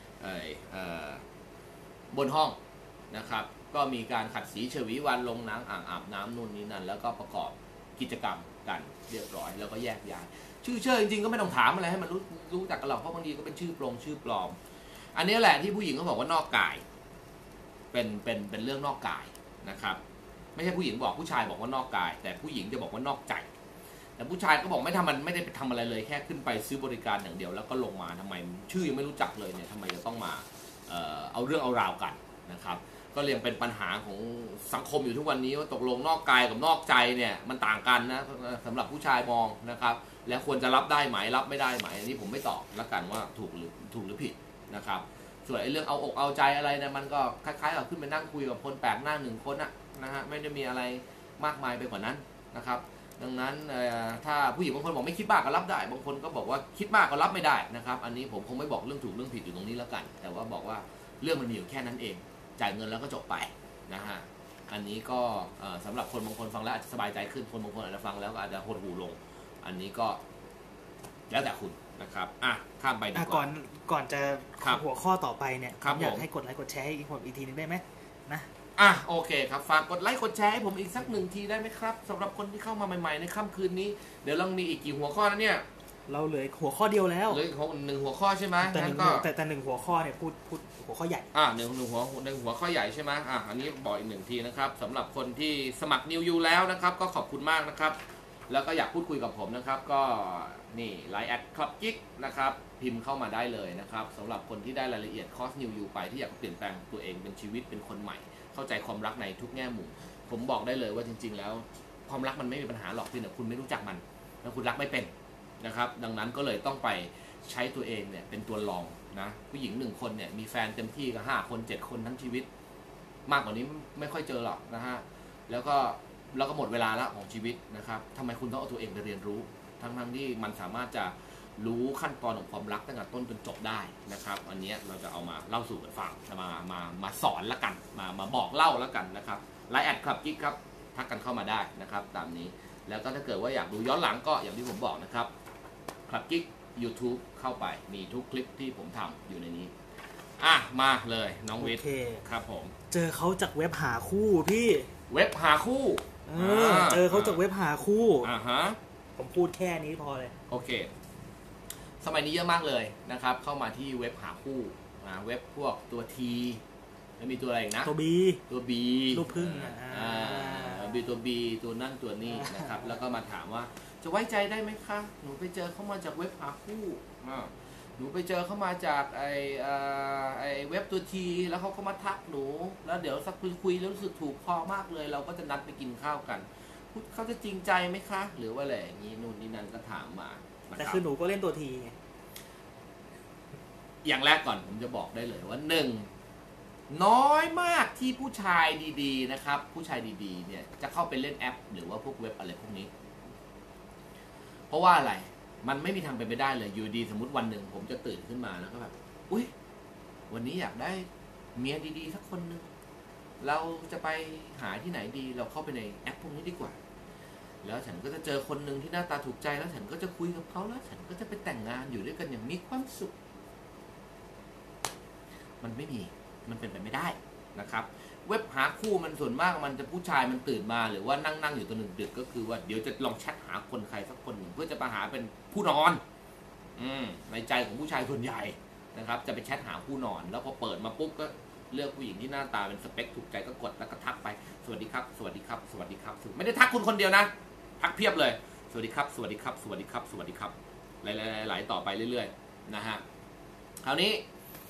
บนห้องนะครับก็มีการขัดสีฉวีวันลงน้ำอ่างอาบน้ำนู่นนี่นั่นแล้วก็ประกอบกิจกรรมกันเรียบร้อยแล้วก็แยกย้ายชื่อจริงๆก็ไม่ต้องถามอะไรให้มันรู้จักกันหรอกเพราะบางทีก็เป็นชื่อปลอมอันนี้แหละที่ผู้หญิงเขาบอกว่านอกกายเป็นเรื่องนอกกายนะครับไม่ใช่ผู้หญิงบอกผู้ชายบอกว่านอกกายแต่ผู้หญิงจะบอกว่านอกใจแต่ผู้ชายก็บอกไม่ได้ไปทำอะไรเลยแค่ขึ้นไปซื้อบริการอย่างเดียวแล้วก็ลงมาทำไมชื่อยังไม่รู้จักเลยเนี่ยทำไมจะต้องมาเอาเรื่องเอาราวกันนะครับก็เรียกเป็นปัญหาของสังคมอยู่ทุกวันนี้ว่าตกลงนอกกายกับนอกใจเนี่ยมันต่างกันนะสำหรับผู้ชายมองนะครับและควรจะรับได้ไหมรับไม่ได้ไหมอันนี้ผมไม่ตอบละกันว่าถูกหรือผิดนะครับส่วนไอ้เรื่องเอาอกเอาใจอะไรเนี่ยมันก็คล้ายๆกับขึ้นไปนั่งคุยกับคนแปลกหน้า1 คนนะฮะไม่ได้มีอะไรมากมายไปกว่านั้นนะครับดังนั้นถ้าผู้หญิงบางคนบอกไม่คิดมากก็รับได้บางคนก็บอกว่าคิดมากก็รับไม่ได้นะครับอันนี้ผมคงไม่บอกเรื่องถูกเรื่องผิดอยู่ตรงนี้แล้วกันแต่ว่าบอกว่าเรื่องมันมีอยู่แค่นั้นเองจ่ายเงินแล้วก็จบไปนะฮะอันนี้ก็สำหรับคนบางคนฟังแล้วอาจจะสบายใจขึ้นคนบางคนอาจจะฟังแล้วก็อาจจะหดหูลงอันนี้ก็แล้วแต่คุณนะครับข้ามไปดีกว่าก่อนจะหัวข้อต่อไปเนี่ยอยากให้กดไลค์กดแชร์ให้อีกทีนึงได้ไหมนะโอเคครับฝากกดไลค์กดแชร์ให้ผมอีกสัก1 ทีได้ไหมครับสำหรับคนที่เข้ามาใหม่ๆในค่ำคืนนี้เดี๋ยวเรามีอีกกี่หัวข้อนะเนี่ยเราเหลือหัวข้อเดียวแล้วเหลือหนึ่งหัวข้อใช่ไหมแต่หนึ่งหัวข้อเนี่ยพูดหัวข้อใหญ่หนึ่งหัวข้อใหญ่ใช่ไหมอันนี้บอกอีกหนึ่งทีนะครับสำหรับคนที่สมัคร New You แล้วนะครับก็ขอบคุณมากนะครับแล้วก็อยากพูดคุยกับผมนะครับก็นี่ไลน์แอดคลับกิ๊กนะครับพิมพ์เข้ามาได้เลยนะครับสำหรับคนที่ได้รายละเอียดคอร์ส New You ไปที่อยากเปลี่ยนแปลงตัวเองเป็นชีวิตเป็นคนใหม่เข้าใจความรักในทุกแง่มุมผมบอกได้เลยว่าจริงๆแล้วความรักมันไม่มีปัญหาหรอกที่คุณไม่รู้จักมันแล้วคุณรักไม่เป็นนะครับดังนั้นก็เลยต้องไปใช้ตัวเองเนี่ยเป็นตัวรองนะผู้หญิง1คนเนี่ยมีแฟนเต็มที่ก็5 คน 7 คนทั้งชีวิตมากกว่านี้ไม่ค่อยเจอหรอกนะฮะแล้วก็หมดเวลาแล้วของชีวิตนะครับทำไมคุณต้องเอาตัวเองไปเรียนรู้ทั้งที่มันสามารถจะรู้ขั้นตอนของความรักตั้งแต่ต้นจนจบได้นะครับอันนี้เราจะเอามาเล่าสู่กันฟังมาสอนละกันมาบอกเล่าแล้วกันนะครับไลน์แอดคลับกิ๊กครับทักกันเข้ามาได้นะครับตามนี้แล้วก็ถ้าเกิดว่าอยากดูย้อนหลังก็อย่างที่ผมบอกนะครับคลับกิ๊ก YouTube เข้าไปมีทุกคลิปที่ผมทำอยู่ในนี้มาเลยน้องวิทย์ครับผมเจอเขาจากเว็บหาคู่พี่เว็บหาคู่เจอเขาจากเว็บหาคู่ฮะผมพูดแค่นี้พอเลยโอเคสมัยนี้เยอะมากเลยนะครับเข้ามาที่เว็บหาคู่เว็บพวกตัว T แล้วมีตัวอะไรอีกนะตัว B ลูกพึ่งมีตัว B ตัวนั่นตัวนี้นะครับแล้วก็มาถามว่าจะไว้ใจได้ไหมคะหนูไปเจอเข้ามาจากเว็บหาคู่หนูไปเจอเข้ามาจากไอเว็บตัว T แล้วเขาก็มาทักหนูแล้วเดี๋ยวสักคุยแล้วรู้สึกถูกคอมากเลยเราก็จะนัดไปกินข้าวกันเขาจะจริงใจไหมคะหรือว่าอะไรอย่างนี้นู่นนี่นั่นก็ถามมาแต่คือหนูก็เล่นตัว T ไงอย่างแรกก่อนผมจะบอกได้เลยว่าน้อยมากที่ผู้ชายดีๆนะครับผู้ชายดีๆเนี่ยจะเข้าไปเล่นแอปหรือว่าพวกเว็บอะไรพวกนี้เพราะว่าอะไรมันไม่มีทางเป็นไปได้เลยอยู่ดีสมมติวันหนึ่งผมจะตื่นขึ้นมาแล้วก็แบบอุ๊ยวันนี้อยากได้เมียดีๆสักคนนึงเราจะไปหาที่ไหนดีเราเข้าไปในแอปพวกนี้ดีกว่าแล้วฉันก็จะเจอคนหนึ่งที่หน้าตาถูกใจแล้วฉันก็จะคุยกับเขาแล้วฉันก็จะไปแต่งงานอยู่ด้วยกันอย่างมีความสุขมันไม่มีมันเป็นไปไม่ได้นะครับเว็บหาคู่มันส่วนมากมันจะผู้ชายมันตื่นมาหรือว่านั่งอยู่ตอนหนึ่งดึกก็คือว่าเดี๋ยวจะลองแชทหาคนใครสักคนหนึ่งเพื่อจะมาหาเป็นผู้นอนในใจของผู้ชายส่วนใหญ่นะครับจะไปแชทหาผู้นอนแล้วพอเปิดมาปุ๊บก็เลือกผู้หญิงที่หน้าตาเป็นสเปคถูกใจก็กดแล้วก็ทักไปสวัสดีครับสวัสดีครับสวัสดีครับไม่ได้ทักคุณคนเดียวนะทักเพียบเลยสวัสดีครับสวัสดีครับสวัสดีครับสวัสดีครับหลายต่อไปเรื่อยๆนะฮะคราวนี้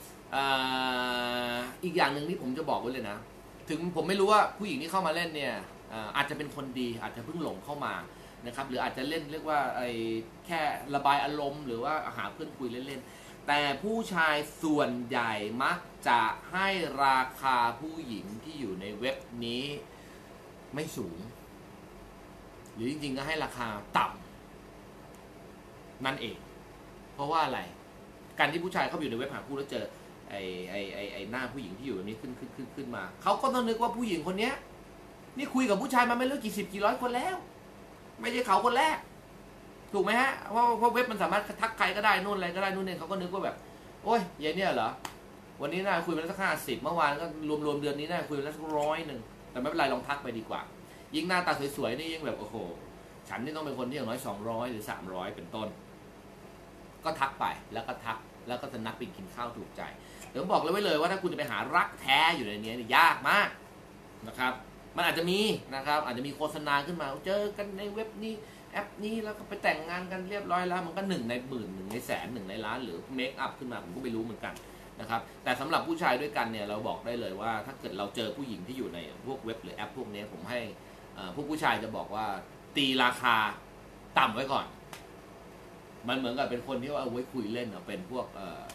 อีกอย่างหนึ่งที่ผมจะบอกไว้เลยนะถึงผมไม่รู้ว่าผู้หญิงที่เข้ามาเล่นเนี่ยอาจจะเป็นคนดีอาจจะเพิ่งหลงเข้ามานะครับหรืออาจจะเล่นเรียกว่าแค่ระบายอารมณ์หรือว่าหาเพื่อนคุยเล่นๆแต่ผู้ชายส่วนใหญ่มักจะให้ราคาผู้หญิงที่อยู่ในเว็บนี้ไม่สูงหรือจริงๆก็ให้ราคาต่ำนั่นเองเพราะว่าอะไรการที่ผู้ชายเข้าไปอยู่ในเว็บหาคู่แล้วเจอไอ้หน้าผู้หญิงที่อยู่แบบนี้ขึ้นมาเขาก็ต้องนึกว่าผู้หญิงคนนี้นี่คุยกับผู้ชายมาไม่รู้กี่สิบกี่ร้อยคนแล้วไม่ใช่เขาคนแรกถูกไหมฮะเพราะเว็บมันสามารถทักใครก็ได้นู่นอะไรก็ได้นู่นเนี่ยเขาก็นึกว่าแบบโอ้ยยายเนี่ยเหรอวันนี้น่าคุยไปแล้วสัก50เมื่อวานก็รวมเดือนนี้น่าคุยไปแล้วสัก100แต่ไม่เป็นไรลองทักไปดีกว่ายิ่งหน้าตาสวยๆนี่ยิ่งแบบโอ้โหฉันนี่ต้องเป็นคนที่อย่างน้อย200หรือ300เป็นต้นก็ทักไปแล้วก็ทักแล้วก็จะนัดไปกินข้าวถูกใจเดี๋ยวบอกเลยไว้เลยว่าถ้าคุณจะไปหารักแท้อยู่ในนี้ยากมากนะครับมันอาจจะมีนะครับอาจจะมีโฆษณาขึ้นมาเจอกันในเว็บนี้แอปนี้แล้วก็ไปแต่งงานกันเรียบร้อยแล้วมันก็1 ใน 10,000 1 ในแสน1 ในล้านหรือเมคอัพขึ้นมาผมก็ไม่รู้เหมือนกันนะครับแต่สำหรับผู้ชายด้วยกันเนี่ยเราบอกได้เลยว่าถ้าเกิดเราเจอผู้หญิงที่อยู่ในพวกเว็บหรือแอปพวกนี้ผมให้พวกผู้ชายจะบอกว่าตีราคาต่ำไว้ก่อนมันเหมือนกับเป็นคนที่ว่าเอาไว้คุยเล่นเป็นพวก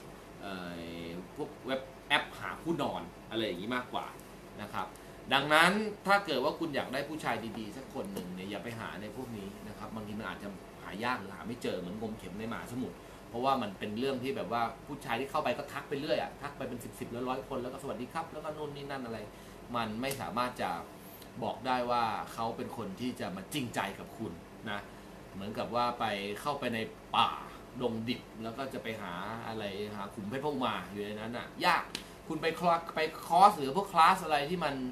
เว็บแอปหาผู้นอนอะไรอย่างนี้มากกว่านะครับดังนั้นถ้าเกิดว่าคุณอยากได้ผู้ชายดีๆสักคนหนึ่งเนี่ยอย่าไปหาในพวกนี้นะครับบางทีมันอาจจะหายากหรือหาไม่เจอเหมือนงมเข็มในหมาสมุทรเพราะว่ามันเป็นเรื่องที่แบบว่าผู้ชายที่เข้าไปก็ทักไปเรื่อยทักไปเป็น10แล้ว100คนแล้วก็สวัสดีครับแล้วก็นู่นนี่นั่นอะไรมันไม่สามารถจะบอกได้ว่าเขาเป็นคนที่จะมาจริงใจกับคุณนะเหมือนกับว่าไปเข้าไปในป่าดงดิบแล้วก็จะไปหาอะไรหาขุมเพชรพวกมาอยู่ในนั้นยากคุณไปคอร์สหรือพวกคลาสอะไรที่มัน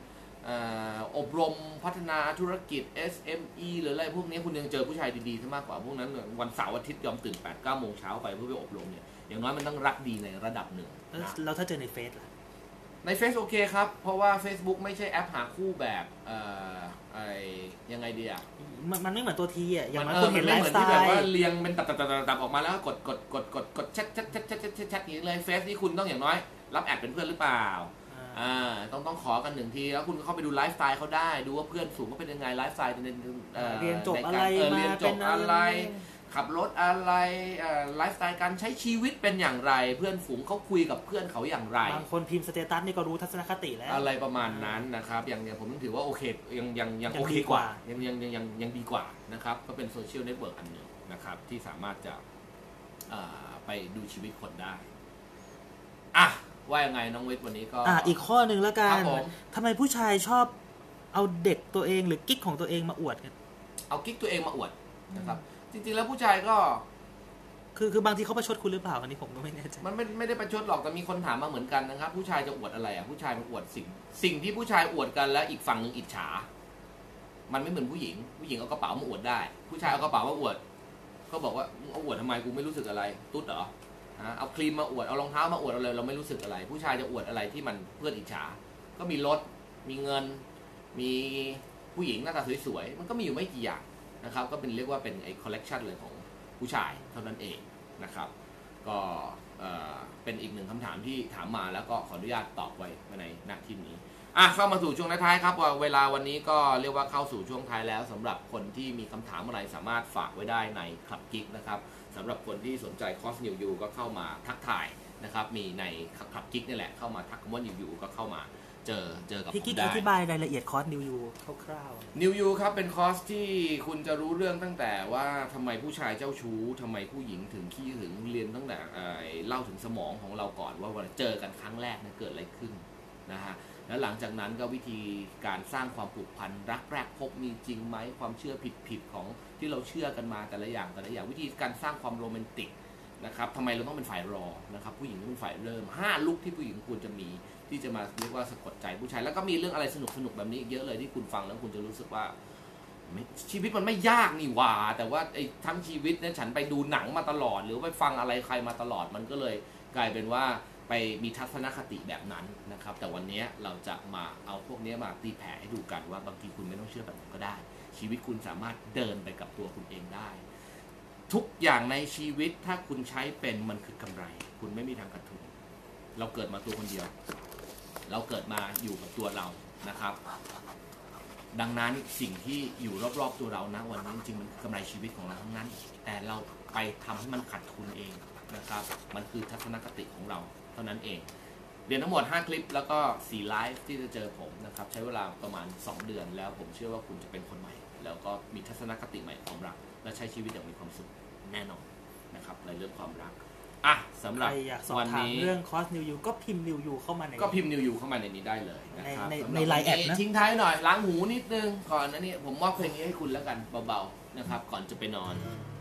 อบรมพัฒนาธุรกิจ SME หรืออะไรพวกนี้คุณยังเจอผู้ชายดีๆซะมากกว่าพวกนั้นวันเสาร์อาทิตย์ยอมตื่น 8-9 โมงเช้าไปเพื่อไปอบรมเนี่ยอย่างน้อยมันต้องรักดีในระดับหนึ่งแล้วถ้าเจอในเฟซล่ะในเฟซโอเคครับเพราะว่า Facebook ไม่ใช่แอปหาคู่แบบยังไงดีอ่ะมันไม่เหมือนตัวทีอ่ะอย่างนั้นคุณเห็นไลฟ์สไตล์แบบว่าเรียงเป็นตับออกมาแล้วกดแชทอย่างนี้เลยเฟซนี่คุณต้องอย่างน้อยรับแอดเป็นเพื่อนหรือเปล่าต้องขอกัน1ทีแล้วคุณเข้าไปดูไลฟ์สไตล์เขาได้ดูว่าเพื่อนสูงเขาเป็นยังไงไลฟ์สไตล์เรียนจบอะไรเรียนจบอะไรขับรถอะไรไลฟ์สไตล์การใช้ชีวิตเป็นอย่างไรเพื่อนฝูงเขาคุยกับเพื่อนเขาอย่างไรบางคนพิมพ์สเตตัสนี่ก็รู้ทัศนคติแล้วอะไรประมาณนั้นนะครับอย่างผมถือว่าโอเคยังโอเคกว่ายังดีกว่านะครับก็เป็นโซเชียลเน็ตเวิร์กอันหนึ่งนะครับที่สามารถจะไปดูชีวิตคนได้ว่ายังไงน้องวิทย์วันนี้ก็อีกข้อหนึ่งแล้วกันทำไมผู้ชายชอบเอาเด็กตัวเองหรือกิ๊กของตัวเองมาอวดกันเอากิ๊กตัวเองมาอวดนะครับจริงๆแล้วผู้ชายก็คือบางทีเขาประชดคุณหรือเปล่าอันนี้ผมก็ไม่แน่ใจมันไม่ได้ประชดหรอกแต่มีคนถามมาเหมือนกันนะครับผู้ชายจะอวดอะไรผู้ชายมันอวดสิ่งที่ผู้ชายอวดกันแล้วอีกฝั่งนึงอิจฉามันไม่เหมือนผู้หญิงเอากระเป๋ามาอวดได้ผู้ชายเอากระเป๋ามาอวดเขาบอกว่าเอาอวดทำไมกูไม่รู้สึกอะไรตุ๊ดเหรอเอาครีมมาอวดเอารองเท้ามาอวดอะไรเราไม่รู้สึกอะไรผู้ชายจะอวดอะไรที่มันเพื่อนอิจฉาก็มีรถมีเงินมีผู้หญิงหน้าตาสวยๆมันก็มีอยู่ไม่กี่อย่างนะครับก็เป็นเรียกว่าเป็นไอ้คอลเลกชันเลยของผู้ชายเท่านั้นเองนะครับก็เป็นอีกหนึ่งคำถามที่ถามมาแล้วก็ขออนุญาตตอบไว้ในหน้าที่นี้เข้ามาสู่ช่วงท้ายครับเวลาวันนี้ก็เรียกว่าเข้าสู่ช่วงท้ายแล้วสำหรับคนที่มีคำถามอะไรสามารถฝากไว้ได้ในคลับกิ๊กนะครับสำหรับคนที่สนใจคอร์สนิวยูก็เข้ามาทักทายนะครับมีในคลับกิ๊กนี่แหละเข้ามาทักคำว่านิวยูก็เข้ามาเจอกับผมได้พี่กิ๊กอธิบายรายละเอียดคอร์สนิวยูคร่าวๆนิวยูครับเป็นคอร์สที่คุณจะรู้เรื่องตั้งแต่ว่าทำไมผู้ชายเจ้าชู้ทำไมผู้หญิงถึงขี้หึงเรียนตั้งแต่เล่าถึงสมองของเราก่อนว่าเจอกันครั้งแรกเกิดอะไรขึ้นนะฮะแล้วหลังจากนั้นก็วิธีการสร้างความผูกพันรักแรกพบมีจริงไหมความเชื่อผิดของที่เราเชื่อกันมาแต่ละอย่างวิธีการสร้างความโรแมนติกนะครับทำไมเราต้องเป็นฝ่ายรอนะครับผู้หญิงต้องเป็นฝ่ายเริ่ม5ลุคที่ผู้หญิงควรจะมีที่จะมาเรียกว่าสะกดใจผู้ชายแล้วก็มีเรื่องอะไรสนุกแบบนี้เยอะเลยที่คุณฟังแล้วคุณจะรู้สึกว่าชีวิตมันไม่ยากนี่หว่าแต่ว่าไอ้ทั้งชีวิตเนี่ยฉันไปดูหนังมาตลอดหรือไปฟังอะไรใครมาตลอดมันก็เลยกลายเป็นว่าไปมีทัศนคติแบบนั้นนะครับแต่วันนี้เราจะมาเอาพวกนี้มาตีแผ่ให้ดูกันว่าบางทีคุณไม่ต้องเชื่อแบบนั้นก็ได้ชีวิตคุณสามารถเดินไปกับตัวคุณเองได้ทุกอย่างในชีวิตถ้าคุณใช้เป็นมันคือกำไรคุณไม่มีทางขาดทุนเราเกิดมาตัวคนเดียวเราเกิดมาอยู่กับตัวเรานะครับดังนั้นสิ่งที่อยู่รอบๆตัวเรานะวันนี้จริงๆมันกำไรชีวิตของเราทั้งนั้นแต่เราไปทำให้มันขาดทุนเองนะครับมันคือทัศนคติของเราเท่านั้นเองเรียนทั้งหมด5คลิปแล้วก็4ไลฟ์ที่จะเจอผมนะครับใช้เวลาประมาณ2เดือนแล้วผมเชื่อว่าคุณจะเป็นคนใหม่แล้วก็มีทัศนคติใหม่ของรักและใช้ชีวิตอย่างมีความสุขแน่นอนนะครับในเรื่องความรักสำหรับวันนี้เรื่องคอร์สนิวยูก็พิมพ์นิวยูเข้ามาในนี้ได้เลยนะครับในไลน์แอดนะทิ้งท้ายหน่อยล้างหูนิดนึงก่อนนะนี่ผมมอบเพลงนี้ให้คุณแล้วกันเบาๆนะครับก่อนจะไปนอน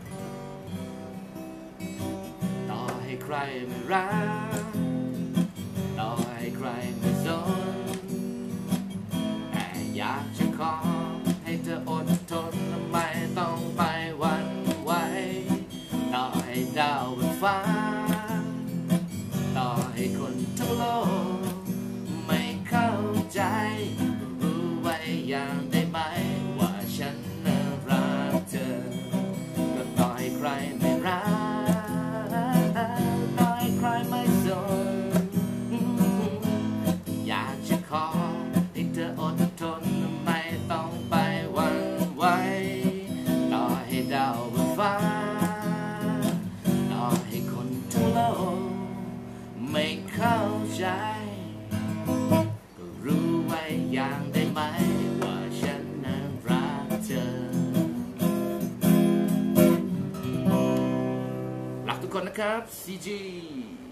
ต่อให้ใครไม่รักต่อให้ใครไม่สนแต่อยากจะขอให้เธออดทนและไม่ต้องไปหวั่นไหวต่อให้ดาวบนฟ้าต่อให้คนทั้งโลกไม่เข้าใจรู้ไว้อย่างได้ไหมว่าฉันน่ารักเธอก็ต่อให้ใครไม่รักต่อให้ใครไม่สนอยากจะขอให้เธออดทนไม่ต้องไปหวั่นไหวต่อให้ดาวบนฟ้าต่อให้คนทั้งโลกไม่เข้าใจก็รู้ไว้อย่างได้ไหมว่าฉันน่ารักเธอรักทุกคนนะครับ CG